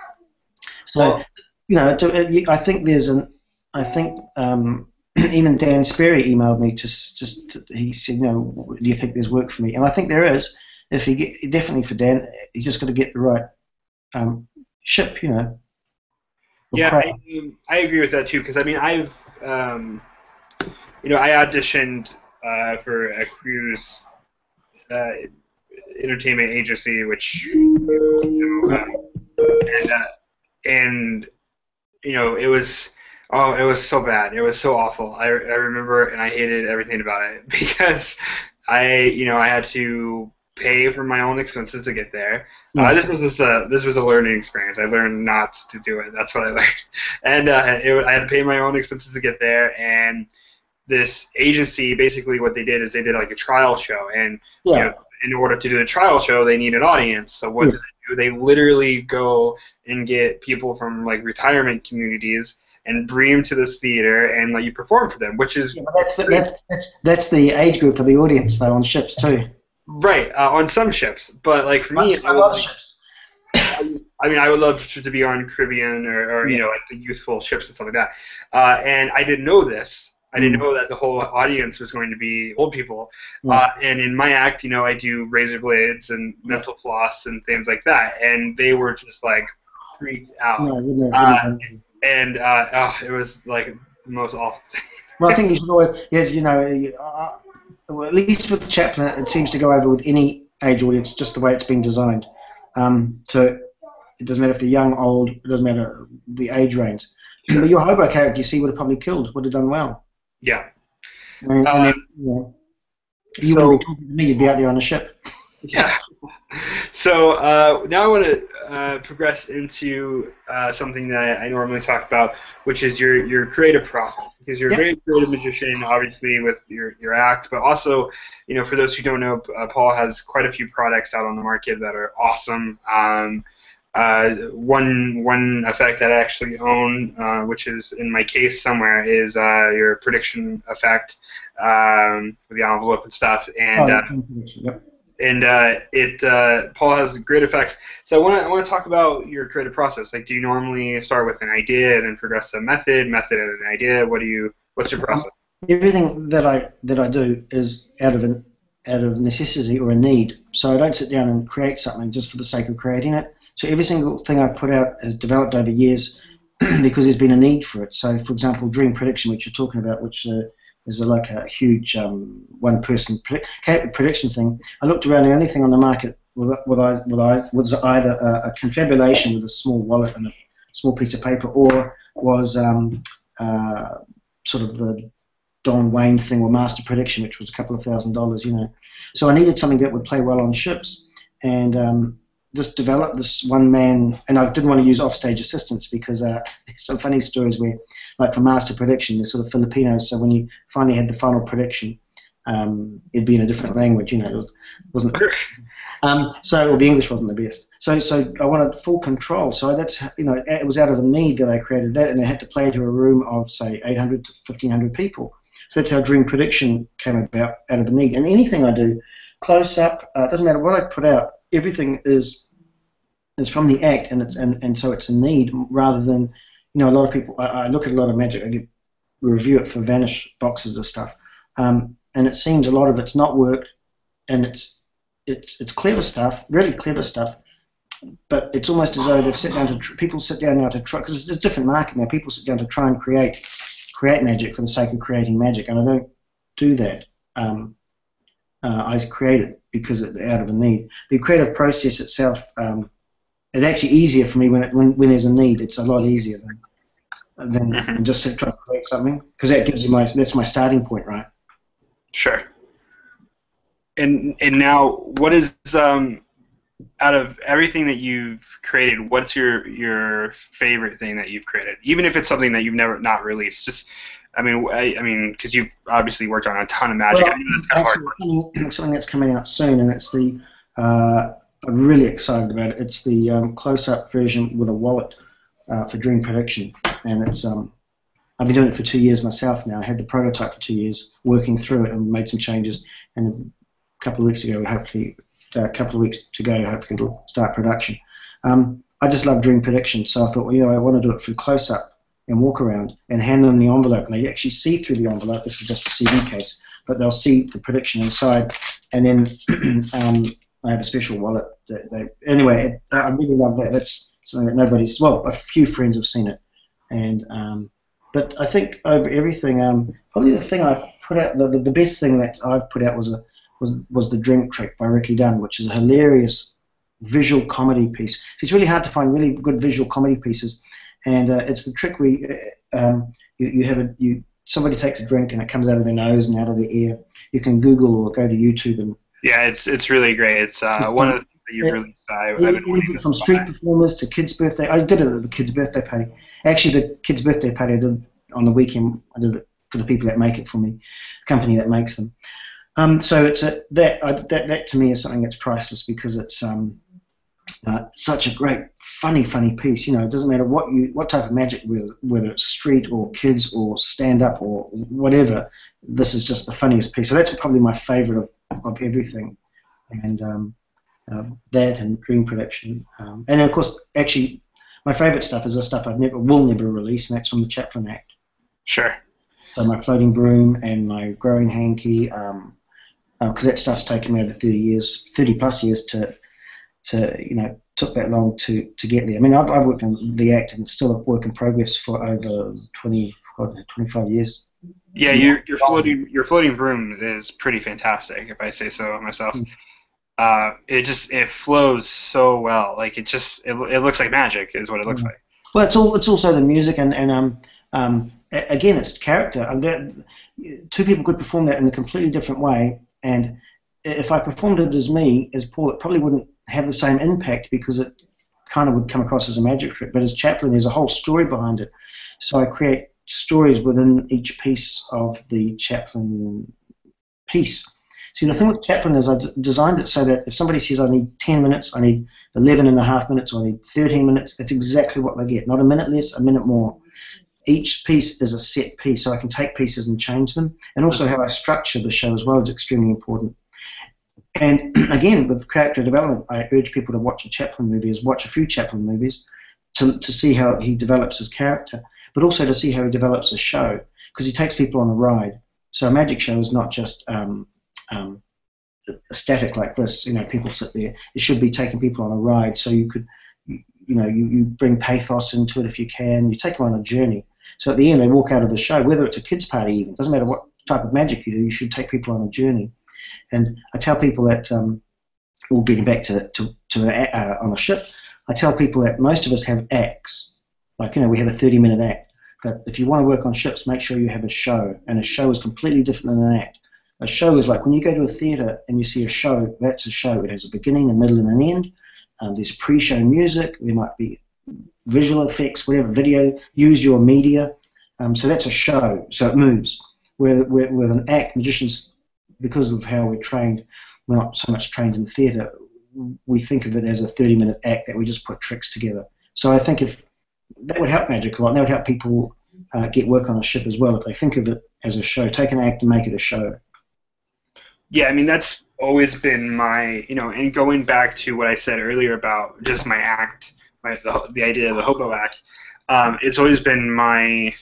So, you know, to, I think there's an. I think um, even Dan Sperry emailed me to just. To, he said, you know, do you think there's work for me? And I think there is. If you get definitely for Dan, you just got to get the right um, ship, you know. Yeah, I, I agree with that too. Because I mean, I've, um, you know, I auditioned uh, for a cruise uh, entertainment agency, which, you know, uh, and uh, and you know, it was, oh, it was so bad. It was so awful. I I remember, and I hated everything about it because I, you know, I had to pay for my own expenses to get there. Uh, this was this, uh, this was a learning experience. I learned not to do it. That's what I learned. And uh, it, I had to pay my own expenses to get there. And this agency, basically what they did is they did like a trial show. And yeah. you know, in order to do the trial show, they need an audience. So what yeah. do they do? They literally go and get people from like retirement communities and bring them to this theater and let you perform for them, which is... Yeah, but that's, the, that, that's, that's the age group of the audience, though, on ships, too. Right, uh, on some ships, but like for me, I love ships. I, I mean, I would love to, to be on Caribbean or, or you yeah. know, like the youthful ships and stuff like that. Uh, and I didn't know this I didn't Mm. know that the whole audience was going to be old people. Yeah. Uh, and in my act, you know, I do razor blades and Yeah. mental floss and things like that. And they were just like freaked out. No, wouldn't have, Uh, wouldn't have. and uh, oh, it was like the most awful thing. Well, I think you should always, yes, you know, you- uh, well, at least with Chaplin, it seems to go over with any age audience, just the way it's been designed. Um, so it doesn't matter if they're young, old, it doesn't matter the age range. But your hobo character, you see, would have probably killed, would have done well. Yeah. And, and Uh, then, you know, you so- wouldn't be talking to me, you'd be out there on a ship. Yeah. So uh, now I want to uh, progress into uh, something that I normally talk about, which is your, your creative process. Because you're Yep. a very creative magician, obviously, with your, your act, but also, you know, for those who don't know, uh, Paul has quite a few products out on the market that are awesome. Um, uh, one one effect that I actually own, uh, which is in my case somewhere, is uh, your prediction effect um, with the envelope and stuff. And Oh, uh, yep. and uh, it uh, Paul has great effects. So I want to I want to talk about your creative process. Like, do you normally start with an idea and then progress to a method, method and an idea? What do you? What's your process? Everything that I that I do is out of an out of necessity or a need. So I don't sit down and create something just for the sake of creating it. So every single thing I put out has developed over years because there's been a need for it. So, for example, Dream Prediction, which you're talking about, which uh, is a, like a huge um, one-person predict, prediction thing. I looked around. The only thing on the market with, with I, with I, was either a, a confabulation with a small wallet and a small piece of paper, or was um, uh, sort of the Don Wayne thing, or Master Prediction, which was a couple of thousand dollars, you know. So I needed something that would play well on ships, and um, just developed this one man. And I didn't want to use offstage assistants because uh, there's some funny stories where, like for Master Prediction, they're sort of Filipinos. So when you finally had the final prediction, um, it'd be in a different language, you know. It was, wasn't. Um, so, or the English wasn't the best. So, so I wanted full control. So that's, you know, it was out of a need that I created that, and I had to play to a room of say eight hundred to fifteen hundred people. So that's how Dream Prediction came about, out of a need. And anything I do, close up, uh, doesn't matter what I put out, everything is is from the act, and it's and, and so it's a need rather than, you know, a lot of people. I, I look at a lot of magic. I get, review it for Vanish boxes of stuff, um, and it seems a lot of it's not worked, and it's it's it's clever stuff, really clever stuff, but it's almost as though they've sit down to tr people sit down now to try, because it's a different market now. People sit down to try and create create magic for the sake of creating magic, and I don't do that. Um, uh, I create it because it's out of a need. The creative process itself, um, it's actually easier for me when, it, when when there's a need. It's a lot easier than than, Mm-hmm. than just sit, try to create something, because that gives you my that's my starting point, right? Sure. And and now, what is um, out of everything that you've created, what's your your favorite thing that you've created? Even if it's something that you've never not released, just I mean, I, I mean, because you've obviously worked on a ton of magic. Well, I know that's kind of hard. actually, something, something that's coming out soon, and it's the uh, I'm really excited about it. It's the um, close-up version with a wallet uh, for Dream Prediction, and it's um, I've been doing it for two years myself now. I had the prototype for two years, working through it, and made some changes. And a couple of weeks ago, hopefully, uh, a couple of weeks to go, hopefully it'll start production. Um, I just love Dream Prediction, so I thought, well, you know, I want to do it for close-up and walk around and hand them the envelope, and they actually see through the envelope. This is just a C D case, but they'll see the prediction inside, and then um, I have a special wallet. That they, anyway, it, I really love that. That's something that nobody's, well, a few friends have seen it, and um, but I think over everything, um, probably the thing I put out, the, the, the best thing that I've put out was a was was the Drink Trick by Ricky Dunn, which is a hilarious visual comedy piece. So it's really hard to find really good visual comedy pieces. And uh, it's the trick where um, you, you have a you somebody takes a drink and it comes out of their nose and out of their ear. You can Google or go to YouTube and Yeah, it's it's really great. It's uh, one of the things that you've Yeah. released. I, I've been wanting even to from buy. street performers to kids' birthday. I did it at the kids' birthday party. Actually, the kids' birthday party I did on the weekend. I did it for the people that make it for me, the company that makes them. Um, so it's a, that I, that that to me is something that's priceless because it's um, uh, such a great, funny, funny piece. You know, it doesn't matter what you what type of magic, whether, whether it's street or kids or stand up or whatever. This is just the funniest piece. So that's probably my favorite of, of everything, and um, uh, that and Dream Prediction, um, and of course, actually, my favorite stuff is the stuff I've never will never release, and that's from the Chaplin Act. Sure. So my floating broom and my growing hanky, because um, uh, that stuff's taken me over thirty years, thirty plus years to, to you know, took that long to, to get there. I mean, I've, I've worked in the act and it's still a work in progress for over twenty, twenty-five years. Yeah, your your floating your floating broom is pretty fantastic, if I say so myself. Mm. Uh, it just it flows so well. Like it just it, it looks like magic is what it looks mm. like. Well, it's all it's also the music and and um um again it's character. And that, two people could perform that in a completely different way. And if I performed it as me, as Paul, it probably wouldn't have the same impact because it kind of would come across as a magic trick. But as Chaplin, there's a whole story behind it. So I create stories within each piece of the Chaplin piece. See, the thing with Chaplin is I d designed it so that if somebody says I need ten minutes, I need eleven and a half minutes, or I need thirteen minutes, it's exactly what they get. Not a minute less, a minute more. Each piece is a set piece, so I can take pieces and change them. And also how I structure the show as well is extremely important. And again, with character development, I urge people to watch a Chaplin movie, is watch a few Chaplin movies to, to see how he develops his character, but also to see how he develops a show, because he takes people on a ride. So a magic show is not just um, um, static like this, you know, people sit there. It should be taking people on a ride, so you could, you, you know, you, you bring pathos into it if you can, you take them on a journey. So at the end they walk out of the show, whether it's a kids party even, doesn't matter what type of magic you do, you should take people on a journey. And I tell people that, um, well, getting back to, to, to a, uh, on a ship, I tell people that most of us have acts. Like, you know, we have a thirty minute act. But if you want to work on ships, make sure you have a show. And a show is completely different than an act. A show is like when you go to a theatre and you see a show, that's a show. It has a beginning, a middle, and an end. Um, there's pre-show music. There might be visual effects, whatever, video. Use your media. Um, so that's a show. So it moves. Where, where, with an act, magicians, because of how we're trained, we're not so much trained in theatre, we think of it as a thirty minute act that we just put tricks together. So I think if that would help magic a lot, and that would help people uh, get work on a ship as well, if they think of it as a show. Take an act and make it a show. Yeah, I mean, that's always been my, you know, and going back to what I said earlier about just my act, my, the, the idea of the hobo act, um, it's always been my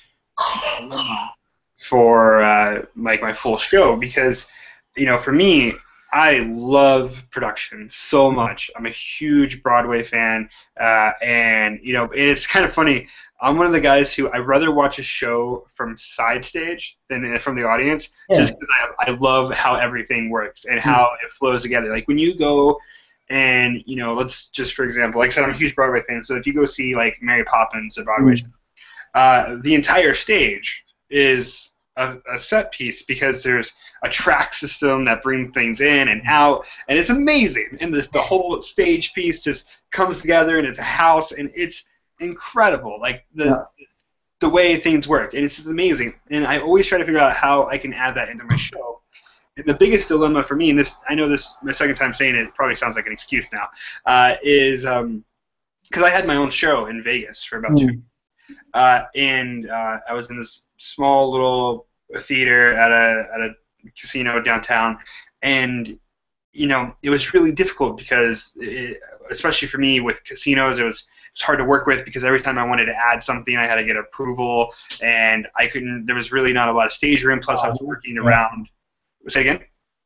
for uh, like my full show, because, you know, for me, I love production so much. I'm a huge Broadway fan, uh, and you know, it's kind of funny. I'm one of the guys who I'd rather watch a show from side stage than from the audience, yeah. just because I, I love how everything works and how mm. it flows together. Like when you go and, you know, let's just, for example, like I said, I'm a huge Broadway fan, so if you go see like Mary Poppins, a Broadway mm. show, uh, the entire stage is a, a set piece, because there's a track system that brings things in and out, and it's amazing. And this, the whole stage piece just comes together, and it's a house, and it's incredible, like the yeah. the way things work, and it's just amazing. And I always try to figure out how I can add that into my show. And the biggest dilemma for me, and this, I know this my second time saying it, it probably sounds like an excuse now, uh, is um, because I had my own show in Vegas for about mm. two years, uh, and uh, I was in this small little theater at a at a casino downtown, and you know, it was really difficult because, it, especially for me with casinos, it was it's hard to work with, because every time I wanted to add something, I had to get approval, and I couldn't. There was really not a lot of stage room. Plus, I was working around. Say again?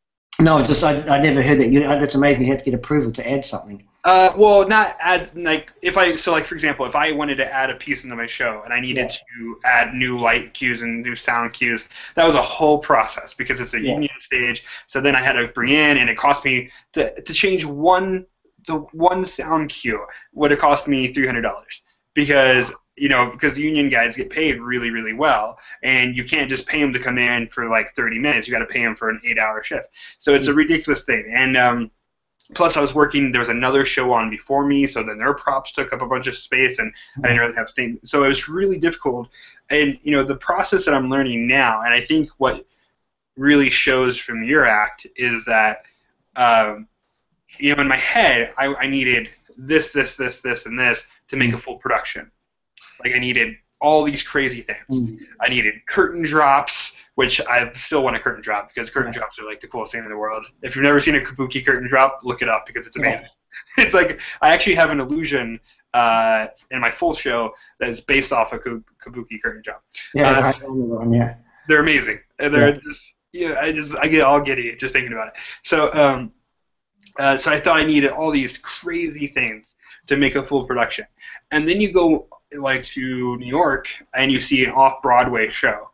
No, just I I never heard that. You, that's amazing. You had to get approval to add something. Uh, well, not add, like, if I, so like, for example, if I wanted to add a piece into my show and I needed yeah. to add new light cues and new sound cues, that was a whole process, because it's a yeah. union stage. So then I had to bring in, and it cost me to, to change one, the one sound cue would have cost me three hundred dollars, because, you know, because the union guys get paid really, really well, and you can't just pay them to come in for like thirty minutes. You got to pay them for an eight hour shift. So it's mm-hmm. a ridiculous thing. And, um, plus, I was working, there was another show on before me, so then their props took up a bunch of space, and I didn't really have things. So it was really difficult. And, you know, the process that I'm learning now, and I think what really shows from your act is that, um, you know, in my head, I, I needed this, this, this, this, and this to make a full production. Like, I needed all these crazy things. Mm. I needed curtain drops, which I still want a curtain drop, because curtain yeah. drops are like the coolest thing in the world. If you've never seen a kabuki curtain drop, look it up, because it's amazing. Yeah. It's like, I actually have an illusion uh, in my full show that is based off a kabuki curtain drop. Yeah, uh, I remember that one, yeah. they're amazing. They're yeah. just yeah, I just I get all giddy just thinking about it. So um, uh, so I thought I needed all these crazy things to make a full production, and then you go like to New York and you see an off-Broadway show,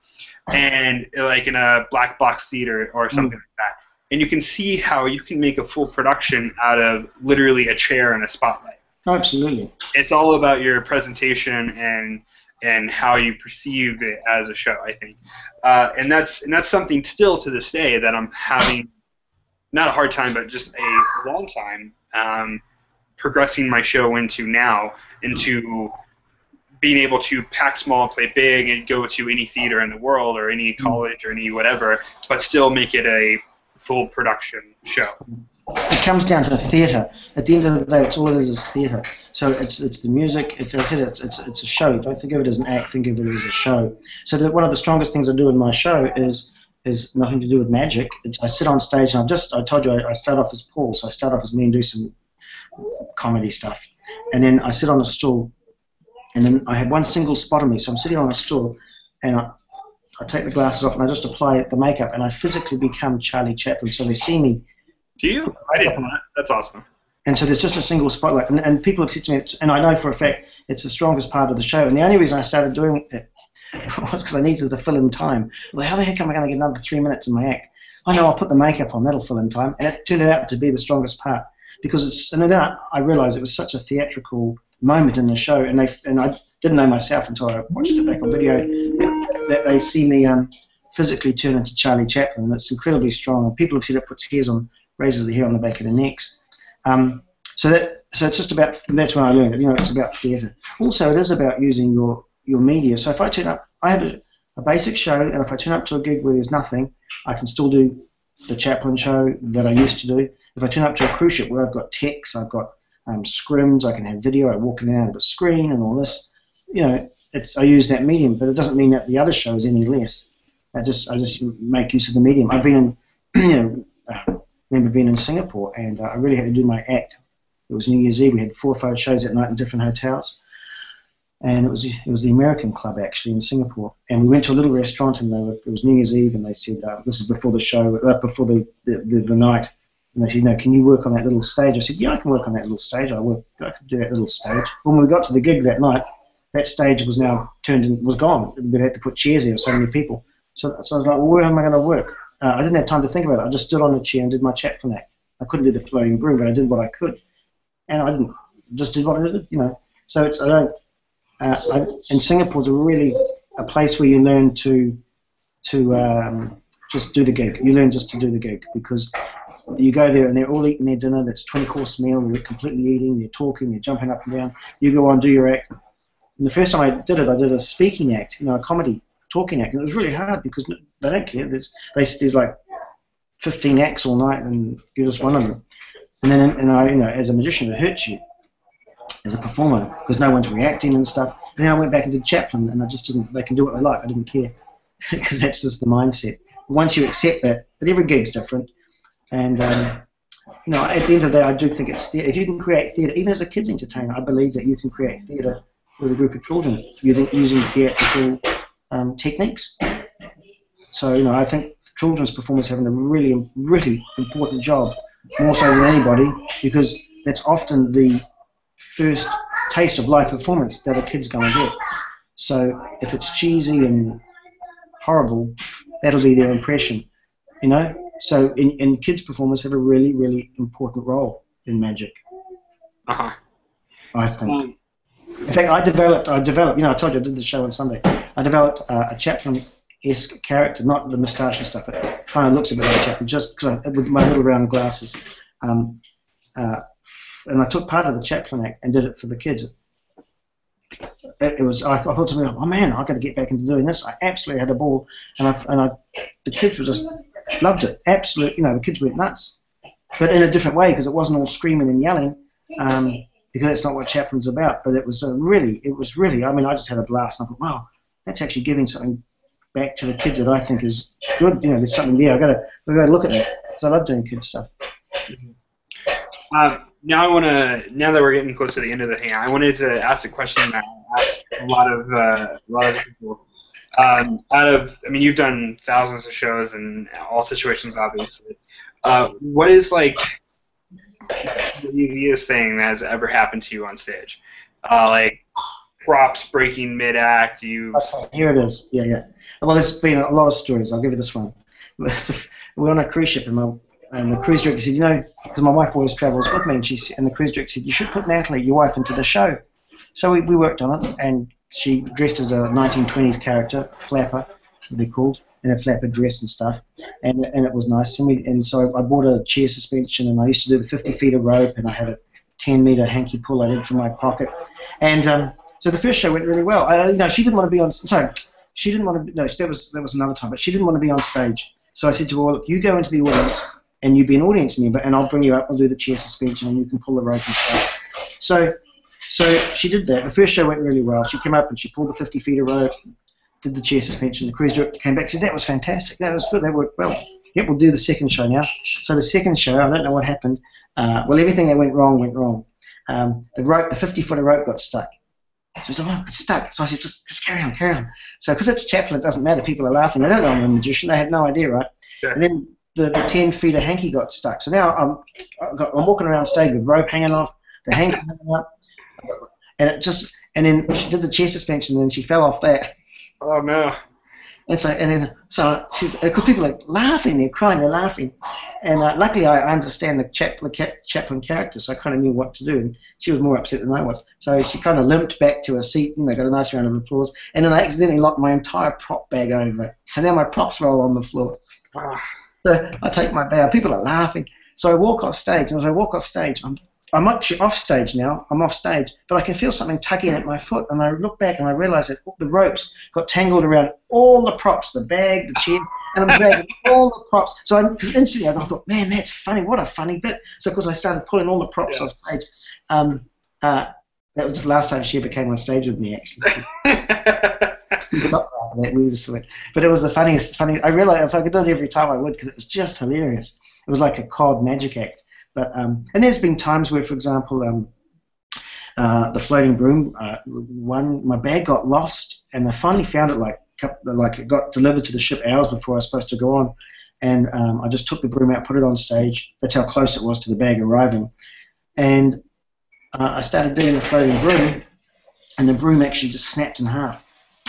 and like in a black box theater or something mm. like that, and you can see how you can make a full production out of literally a chair and a spotlight. Absolutely. It's all about your presentation and and how you perceive it as a show, I think, uh, and that's and that's something still to this day that I'm having not a hard time, but just a long time um, progressing my show into now into being able to pack small, play big, and go to any theater in the world or any college or any whatever, but still make it a full production show. It comes down to theatre. At the end of the day, it's all it is is theatre. So it's it's the music. It's, I said it's, it's it's a show. Don't think of it as an act. Think of it as a show. So that one of the strongest things I do in my show is is nothing to do with magic. It's, I sit on stage and I just I told you I, I start off as Paul. So I start off as me and do some comedy stuff, and then I sit on a stool, and then I have one single spot on me. So I'm sitting on a stool, and I, I take the glasses off and I just apply the makeup, and I physically become Charlie Chaplin. So they see me. Do you? I didn't know that. That's awesome. And so there's just a single spotlight, and, and people have said to me, and I know for a fact it's the strongest part of the show. And the only reason I started doing it was because I needed to fill in time. Like, how the heck am I going to get another three minutes in my act? I know I'll put the makeup on, that'll fill in time, and it turned out to be the strongest part because it's. And then I realised it was such a theatrical moment in the show, and they and I didn't know myself until I watched it back on video that, that they see me um, physically turn into Charlie Chaplin, and it's incredibly strong. And people have said it puts hairs on. Raises the hair on the back of their necks. Um, so that so it's just about that's when I learned it. You know, it's about theatre. Also, it is about using your your media. So if I turn up, I have a, a basic show, and if I turn up to a gig where there's nothing, I can still do the Chaplin show that I used to do. If I turn up to a cruise ship where I've got text, I've got um, scrims, I can have video, I walk in and out of a screen and all this. You know, it's I use that medium, but it doesn't mean that the other show is any less. I just I just make use of the medium. I've been in, you know. Uh, I remember being in Singapore, and uh, I really had to do my act. It was New Year's Eve. We had four or five shows at night in different hotels, and it was it was the American Club actually in Singapore. And we went to a little restaurant, and they were, it was New Year's Eve, and they said uh, this is before the show, uh, before the the, the the night. And they said, "No, can you work on that little stage?" I said, "Yeah, I can work on that little stage. I work, I can do that little stage." When we got to the gig that night, that stage was now turned in, was gone. We had to put chairs there with so many people. So, so I was like, well, where am I going to work? Uh, I didn't have time to think about it. I just stood on a chair and did my Chaplin act. I couldn't do the floating broom, but I did what I could, and I didn't just did what I did, you know. So it's I don't. Uh, I, and Singapore's a really a place where you learn to to um, just do the gig. You learn just to do the gig because you go there and they're all eating their dinner. That's twenty course meal. They're completely eating. They're talking. They're jumping up and down. You go on, do your act. And the first time I did it, I did a speaking act, you know, a comedy talking act, and it was really hard because they don't care. There's they, there's like fifteen acts all night, and you're just one of them. And then, and I, you know, as a magician, it hurts you as a performer because no one's reacting and stuff. And then I went back and did Chaplin, and I just didn't. They can do what they like. I didn't care because that's just the mindset. Once you accept that, but every gig's different, and um, you know, at the end of the day, I do think it's theatre. If you can create theatre, even as a kids entertainer, I believe that you can create theatre with a group of children using using theatrical um, techniques. So, you know, I think children's performers having a really, really important job, more so than anybody, because that's often the first taste of live performance that a kid's going to get. So if it's cheesy and horrible, that'll be their impression, you know? So in, in kids' performers have a really, really important role in magic. Uh-huh. I think. Um, in fact, I developed, I developed, you know, I told you I did the show on Sunday. I developed uh, a Chaplin-esque character, not the moustache and stuff. It kind of looks a bit like Chaplin, just cause I, with my little round glasses. Um, uh, and I took part of the Chaplin act and did it for the kids. It, it was. I, th I thought to myself, oh man, I've got to get back into doing this. I absolutely had a ball, and I, and I, the kids were just loved it. Absolutely, you know, the kids went nuts, but in a different way because it wasn't all screaming and yelling. Um, because that's not what Chaplin's about, but it was uh, really, it was really, I mean, I just had a blast, and I thought, wow, that's actually giving something back to the kids that I think is good, you know, there's something there, I've got to, I've got to look at that, because I love doing kids stuff. Uh, now I want to, now that we're getting close to the end of the thing, I wanted to ask a question that I asked a lot of, uh, a lot of people. Um, out of, I mean, you've done thousands of shows in all situations, obviously. Uh, what is like the easiest thing that has ever happened to you on stage? Uh, like props breaking mid-act. You. Okay, here it is. Yeah, yeah. Well, there's been a lot of stories. I'll give you this one. We're on a cruise ship, and, my, and the cruise director said, you know, because my wife always travels with me, and, she, and the cruise director said, you should put Natalie, your wife, into the show. So we, we worked on it, and she dressed as a nineteen twenties character, flapper, they're called, in a flapper dress and stuff, and and it was nice. And, we, and so I bought a chair suspension, and I used to do the fifty feet of rope, and I had a ten meter hanky pull I did from my pocket, and um, so the first show went really well. I, you know, she didn't want to be on. Sorry, she didn't want to. Be, no, that was that was another time, but she didn't want to be on stage. So I said to her, well, look, you go into the audience, and you be an audience member, and I'll bring you up. We'll do the chair suspension, and you can pull the rope and stuff. So. So she did that. The first show went really well. She came up and she pulled the fifty feet of rope, did the chair suspension. The cruise director came back and said, that was fantastic. That was good. That worked well. Yep, we'll do the second show now. So the second show, I don't know what happened. Uh, well, everything that went wrong went wrong. Um, the rope, the fifty foot of rope got stuck. She said, oh, it's stuck. So I said, just, just carry on, carry on. So because it's Chaplin, it doesn't matter. People are laughing. They don't know I'm a magician. They had no idea, right? Sure. And then the, the ten feet of hanky got stuck. So now I'm, I've got, I'm walking around stage with rope hanging off, the hanky hanging up. And it just, and then she did the chair suspension, and then she fell off that. Oh no! And so, and then, so, because people are laughing, they're crying, they're laughing, and uh, luckily I understand the Chaplin, Chaplin character, so I kind of knew what to do. And she was more upset than I was, so she kind of limped back to her seat, you know, got a nice round of applause, and then I accidentally knocked my entire prop bag over. So now my props roll on the floor. Oh. So I take my bag, people are laughing. So I walk off stage, and as I walk off stage, I'm I'm actually off stage now. I'm off stage, but I can feel something tugging at my foot, and I look back and I realise that the ropes got tangled around all the props, the bag, the chair, and I'm dragging all the props. So I, cause instantly I thought, man, that's funny. What a funny bit. So of course I started pulling all the props yeah. off stage. Um, uh, that was the last time she ever came on stage with me, actually. Not that, we just, but it was the funniest. Funny. I realised if I could do it every time I would, because it was just hilarious. It was like a cod magic act. But, um, and there's been times where, for example, um, uh, the floating broom, uh, one, my bag got lost, and I finally found it like, like it got delivered to the ship hours before I was supposed to go on, and um, I just took the broom out, put it on stage. That's how close it was to the bag arriving, and uh, I started doing the floating broom, and the broom actually just snapped in half.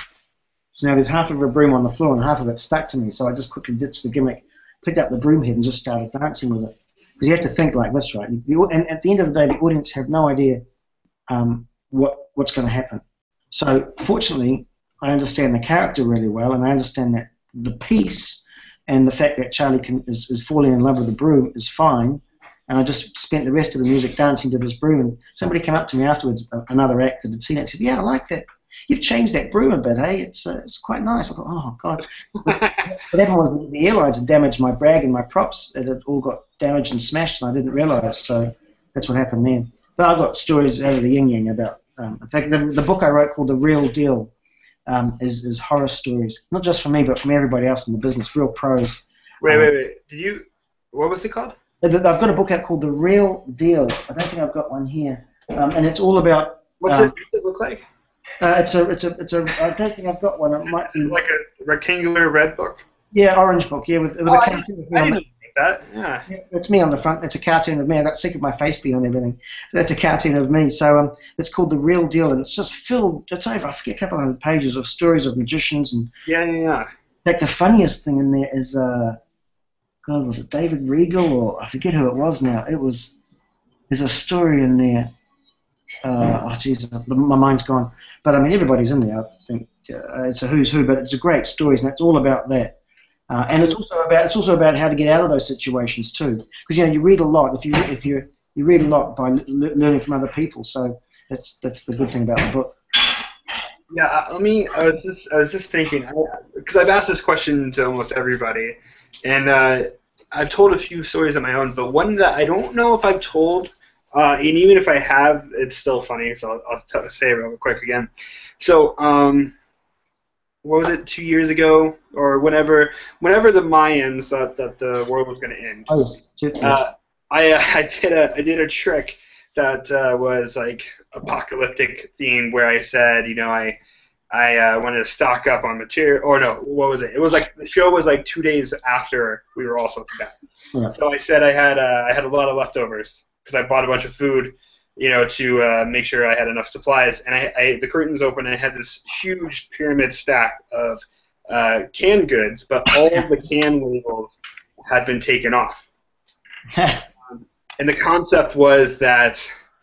So now there's half of a broom on the floor, and half of it stuck to me. So I just quickly ditched the gimmick, picked up the broom head, and just started dancing with it. Because you have to think like this, right? And at the end of the day, the audience have no idea um, what what's going to happen. So fortunately, I understand the character really well, and I understand that the piece and the fact that Charlie can, is, is falling in love with the broom is fine. And I just spent the rest of the music dancing to this broom. And somebody came up to me afterwards, another actor that had seen it, and said, yeah, I like that. You've changed that broom a bit, hey? It's uh, it's quite nice. I thought, oh, God. But what happened was the, the airlines had damaged my brag and my props. It had all got damaged and smashed, and I didn't realise. So that's what happened then. But I've got stories out of the yin-yang about, um, in fact, the, the book I wrote called The Real Deal um, is, is horror stories. Not just for me, but from everybody else in the business, real pros. Wait, um, wait, wait. Did you, what was it called? I've got a book out called The Real Deal. I don't think I've got one here. Um, and it's all about... What's um, it, what's it look like? Uh, it's a, it's a, it's a. I don't think I've got one. It might be like a rectangular red book. Yeah, orange book. Yeah, with, with oh, a cartoon of me on it. That yeah. yeah, it's me on the front. It's a cartoon of me. I got sick of my face being on everything. So that's a cartoon of me. So um, it's called The Real Deal, and it's just filled. It's over, I forget, a couple hundred pages of stories of magicians and. Yeah, yeah, yeah. In fact, the funniest thing in there is, uh, God, was it David Regal or I forget who it was now. It was. There's a story in there. Uh, oh, jeez, my mind's gone. But I mean, everybody's in there. I think uh, it's a who's who, but it's a great stories, and it's all about that. Uh, and it's also about it's also about how to get out of those situations too, because you know you read a lot. If you if you you read a lot by l learning from other people, so that's that's the good thing about the book. Yeah, uh, let me. I was just I was just thinking because I've asked this question to almost everybody, and uh, I've told a few stories of my own, but one that I don't know if I've told. Uh, and even if I have, it's still funny, so I'll, I'll say it real quick again. So, um, what was it, two years ago, or whenever whenever the Mayans thought that the world was going to end, oh, yes. uh, I, uh, I, did a, I did a trick that uh, was, like, apocalyptic themed, where I said, you know, I I uh, wanted to stock up on material. Or no, what was it? It was like the show was like two days after we were all supposed to go. Yeah. So I said I had uh, I had a lot of leftovers because I bought a bunch of food, you know, to uh, make sure I had enough supplies. And I, I the curtains open and I had this huge pyramid stack of uh, canned goods, but all of the can labels had been taken off. um, and the concept was that.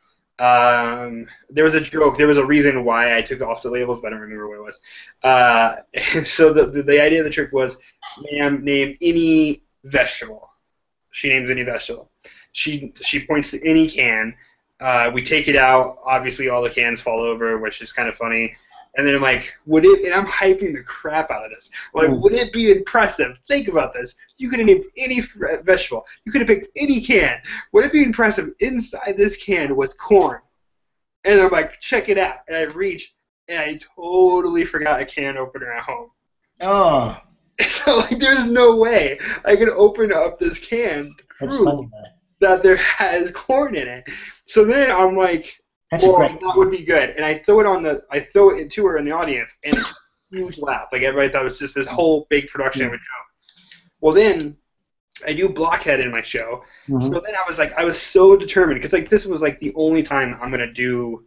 Um, there was a joke. There was a reason why I took off the labels, but I don't remember what it was. Uh, so the, the the idea of the trick was, ma'am, name any vegetable. She names any vegetable. She she points to any can. Uh, we take it out. Obviously, all the cans fall over, which is kind of funny. And then I'm like, would it? And I'm hyping the crap out of this. Like, would it be impressive? Think about this. You could have named any vegetable. You could have picked any can. Would it be impressive? Inside this can was corn. And I'm like, check it out. And I reach, and I totally forgot a can opener at home. Oh. So like, there's no way I could open up this can to That's prove funny, though. that there has corn in it. So then I'm like. That's well, a great that would be good. And I throw it on the, I throw it to her in the audience, and it's a huge laugh. Like everybody thought it was just this whole big production of a show. Well, then I do Blockhead in my show. Mm-hmm. So then I was like, I was so determined because like this was like the only time I'm gonna do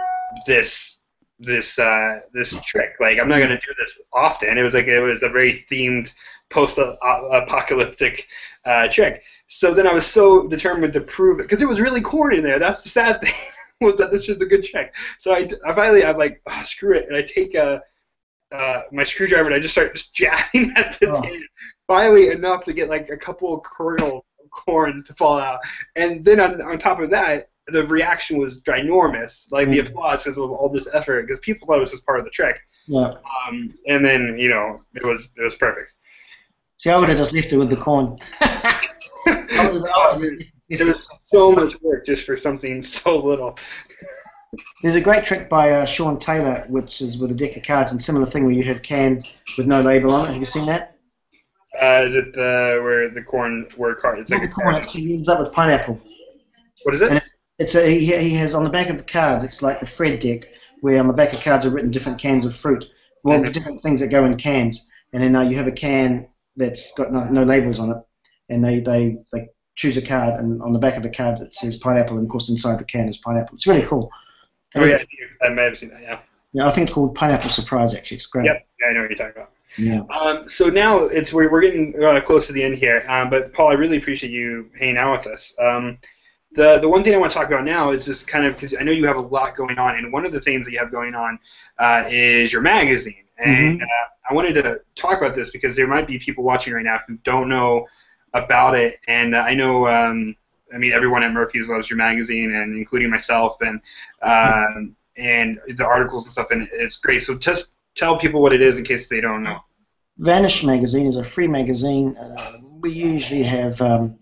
this, this, uh, this trick. Like I'm not gonna do this often. It was like it was a very themed post-apocalyptic uh, trick. So then I was so determined to prove it because it was really corny in there. That's the sad thing. Was that this was a good check. So I, I finally, I'm like, oh, screw it. And I take a, uh, my screwdriver and I just start just jabbing at this oh. can. Finally enough to get like a couple of kernels of corn to fall out. And then on, on top of that, the reaction was ginormous. Like mm-hmm. the applause because of all this effort because people thought it was just part of the trick. Yeah. Um, and then, you know, it was it was perfect. See, I would have just left it with the corn. I would have, I would have It was so much work just for something so little. There's a great trick by uh, Sean Taylor, which is with a deck of cards, and similar thing where you had can with no label on it. Have you seen that? Uh, is it the where the corn where card? It's Not like the a corn. card. It's, he ends up with pineapple. What is it? And it's, it's a he, he has on the back of the cards. It's like the Fred deck, where on the back of cards are written different cans of fruit, well, mm-hmm. different things that go in cans, and then uh, you have a can that's got no, no labels on it, and they they they. choose a card, and on the back of the card it says pineapple, and of course inside the can is pineapple. It's really cool. Oh yeah, I may have seen that. Yeah. Yeah, I think it's called Pineapple Surprise. Actually, it's great. Yep, yeah, I know what you're talking about. Yeah. Um, so now it's we're we're getting uh, close to the end here, um, but Paul, I really appreciate you hanging out with us. Um, the the one thing I want to talk about now is just kind of because I know you have a lot going on, and one of the things that you have going on uh, is your magazine, and mm-hmm. uh, I wanted to talk about this because there might be people watching right now who don't know about it, and uh, I know, um, I mean, everyone at Murphy's loves your magazine, and including myself, and um, and the articles and stuff, and it's great. So just tell people what it is in case they don't know. Vanish magazine is a free magazine. Uh, we usually have um,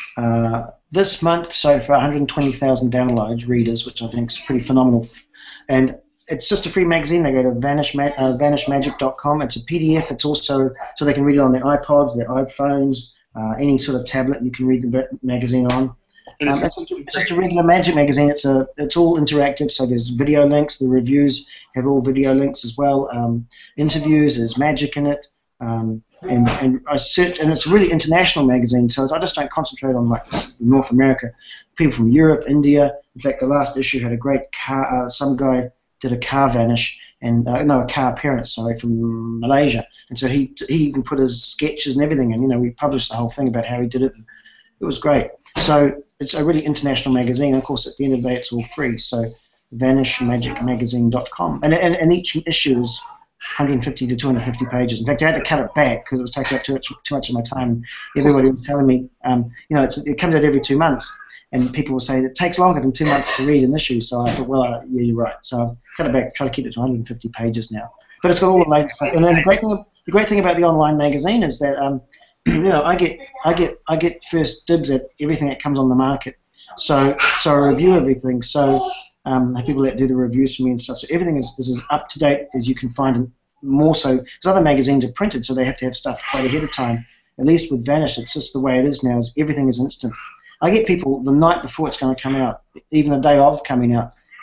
uh, this month so far one hundred twenty thousand downloads, readers, which I think is pretty phenomenal, and it's just a free magazine. They go to vanish, uh, vanish magic dot com. It's a P D F. It's also so they can read it on their iPods, their iPhones. Uh, any sort of tablet you can read the magazine on. Um, it's, just, it's just a regular Magic magazine. It's a it's all interactive. So there's video links. The reviews have all video links as well. Um, interviews. There's magic in it. Um, and and I search and it's a really international magazine. So I just don't concentrate on like North America. People from Europe, India. In fact, the last issue had a great car. Uh, some guy did a car vanish. And uh, no, a car appearance, sorry, from Malaysia. And so he he even put his sketches and everything, and you know we published the whole thing about how he did it. It was great. So it's a really international magazine. Of course, at the end of the day, it's all free. So vanish magic magazine dot com, and and, and each issue is one hundred fifty to two hundred fifty pages. In fact, I had to cut it back because it was taking up too much too much of my time. Everybody was telling me, um, you know, it's, it comes out every two months. And people will say it takes longer than two months to read an issue. So I thought, well, uh, yeah, you're right. So I've cut it back, try to keep it to one hundred fifty pages now. But it's got all the latest stuff. And then the great thing, the great thing about the online magazine is that, um, you know, I get, I get, I get first dibs at everything that comes on the market. So, so I review everything. So um, I have people that do the reviews for me and stuff. So everything is, is as up to date as you can find, and more so because other magazines are printed, so they have to have stuff quite ahead of time. At least with Vanish, it's just the way it is now. Is everything is instant. I get people the night before it's going to come out, even the day of coming out,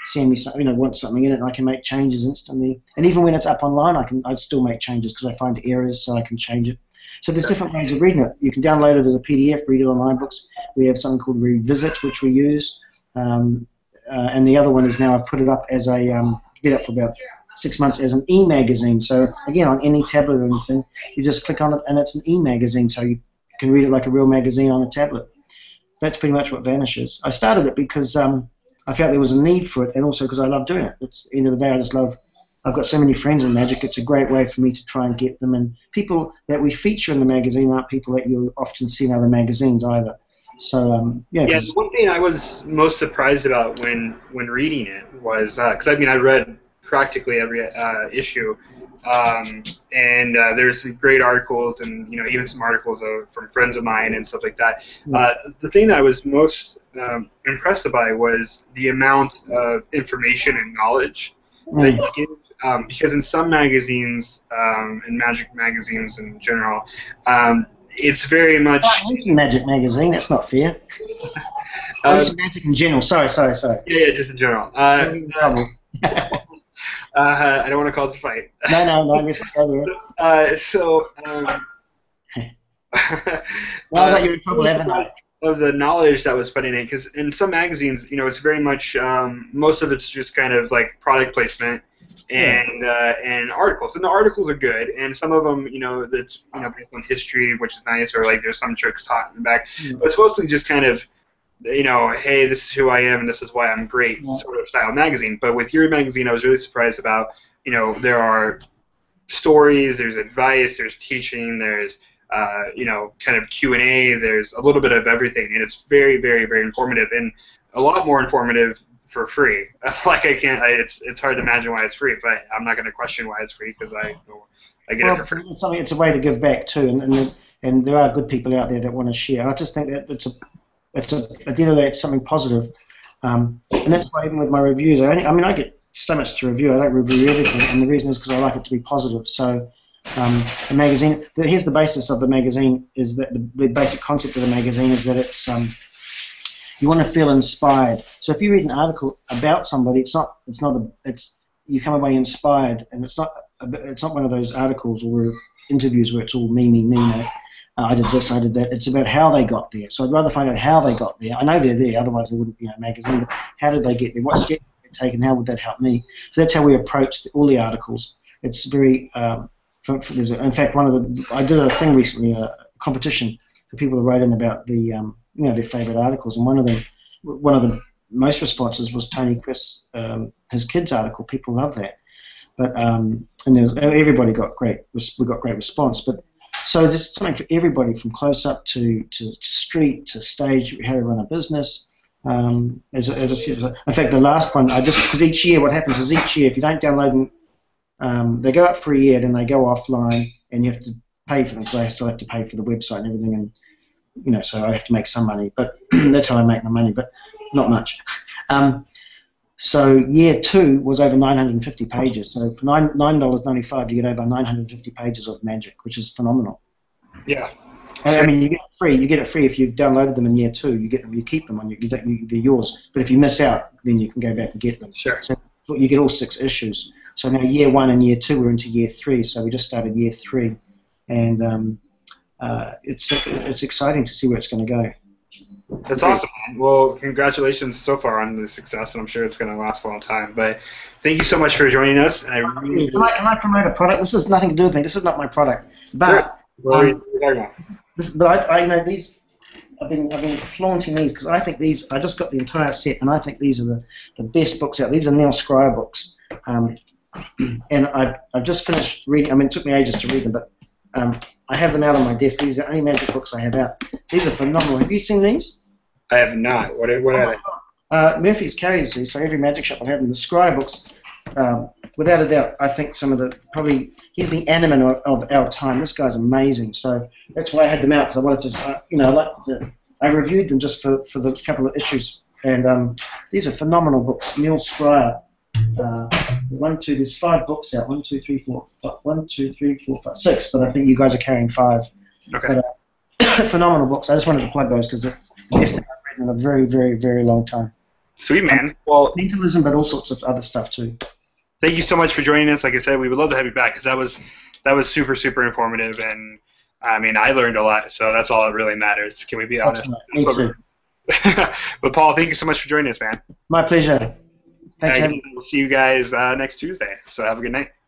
send me some, you know, want something in it, and I can make changes instantly. And even when it's up online, I can I'd still make changes because I find errors, so I can change it. So there's different ways of reading it. You can download it as a P D F, read it on iBooks. We have something called Revisit, which we use. Um, uh, and the other one is now I've put it up as a, um, get up for about six months as an e-magazine. So again, on any tablet or anything, you just click on it and it's an e-magazine, so you can read it like a real magazine on a tablet. That's pretty much what Vanish is. I started it because um, I felt there was a need for it, and also because I love doing it. It's, at the end of the day, I just love, I've got so many friends in magic, it's a great way for me to try and get them. And people that we feature in the magazine aren't people that you often see in other magazines either. So, um, yeah. Yeah, the one thing I was most surprised about when, when reading it was, because uh, I mean, I read practically every uh, issue, um, and uh, there's some great articles, and you know, even some articles uh, from friends of mine and stuff like that. Mm. Uh, the thing that I was most um, impressed by was the amount of information and knowledge Mm. that you give. Um, because in some magazines, um, in magic magazines in general, um, it's very much. I mentioned Magic Magazine. That's not fair. I mentioned Magic in general. Sorry, sorry, sorry. Yeah, yeah, just in general. Uh, trouble. uh, I don't want to cause a fight. no, no, no. I guess I'll go there. Uh, so. Um, well, I got you in trouble, haven't I? Of the knowledge that was put in it, because in some magazines, you know, it's very much um, most of it's just kind of like product placement and uh, and articles, and the articles are good, and some of them, you know, that's you know based on history, which is nice, or like there's some tricks taught in the back, mm. but it's mostly just kind of, you know, hey, this is who I am and this is why I'm great, yeah. sort of style magazine. But with your magazine, I was really surprised about, you know, there are stories, there's advice, there's teaching, there's Uh, you know, kind of Q and A. There's a little bit of everything, and it's very, very, very informative, and a lot more informative for free. Like I can't, I, it's it's hard to imagine why it's free, but I'm not going to question why it's free because I I get well, it for free. It's something. It's a way to give back too, and and, and there are good people out there that want to share. I just think that it's a it's a at the end of the day, it's something positive, um, and that's why even with my reviews, I only, I mean, I get so much to review. I don't review everything, and the reason is because I like it to be positive. So. Um, the magazine. The, here's the basis of the magazine. Is that the, the basic concept of the magazine is that it's um, you want to feel inspired. So if you read an article about somebody, it's not. It's not a. It's you come away inspired, and it's not. A, it's not one of those articles or interviews where it's all me, me, me. No. Uh, I did this, I did that. It's about how they got there. So I'd rather find out how they got there. I know they're there, otherwise they wouldn't be in a magazine. But how did they get there? What steps did they take, and how would that help me? So that's how we approach the, all the articles. It's very. Um, For, for, there's a, in fact, one of the I did a thing recently, a competition for people to write in about the um, you know their favourite articles, and one of them, one of the most responses was Tony Chris, um, his kids article. People love that, but um, and there was, everybody got great. We got great response, but so there's something for everybody from close up to to, to street to stage, how to run a business. Um, as, as I said, in fact, the last one I just because each year what happens is each year if you don't download them. Um, they go up for a year, then they go offline, and you have to pay for them. So I still have to pay for the website and everything, and you know, so I have to make some money. But that's how I make my money, but not much. Um, so year two was over nine hundred fifty pages. So for nine nine dollars ninety five, you get over nine hundred fifty pages of magic, which is phenomenal. Yeah. I, I mean, you get it free. You get it free if you've downloaded them in year two. You get them. You keep them on. You, you don't. You, they're yours. But if you miss out, then you can go back and get them. Sure. So you get all six issues. So now year one and year two, we're into year three. So we just started year three, and um, uh, it's it's exciting to see where it's going to go. That's awesome, man. Well, congratulations so far on the success, and I'm sure it's going to last a long time. But thank you so much for joining us. And I really can, I, can I promote a product? This has nothing to do with me. This is not my product. But sure. um, this, but I, I you know these. I've been I've been flaunting these because I think these. I just got the entire set, and I think these are the the best books out. These are Neil Scryer books. Um, and I've, I've just finished reading. I mean, it took me ages to read them, but um, I have them out on my desk. These are the only magic books I have out. These are phenomenal. Have you seen these? I have not. What are, what are they? Uh, Murphy's carries these, so every magic shop will have them. The Scryer books, um, without a doubt, I think some of the, probably, he's the Animan of, of our time. This guy's amazing. So that's why I had them out, because I wanted to, uh, you know, I like to, I reviewed them just for, for the couple of issues. And um, these are phenomenal books. Neil Scryer. Uh, one, two, there's five books out. One, two, three, four, five. One, two, three, four, five, six. But I think you guys are carrying five. Okay. But, uh, phenomenal books. I just wanted to plug those because they're the best thing I've read in a very, very, very long time. Sweet, man. Well, mentalism, but all sorts of other stuff too. Thank you so much for joining us. Like I said, we would love to have you back because that was that was super super informative, and I mean I learned a lot. So that's all that really matters. Can we be honest? Me too. But Paul, thank you so much for joining us, man. My pleasure. Thanks. We'll see you guys uh, next Tuesday. So have a good night.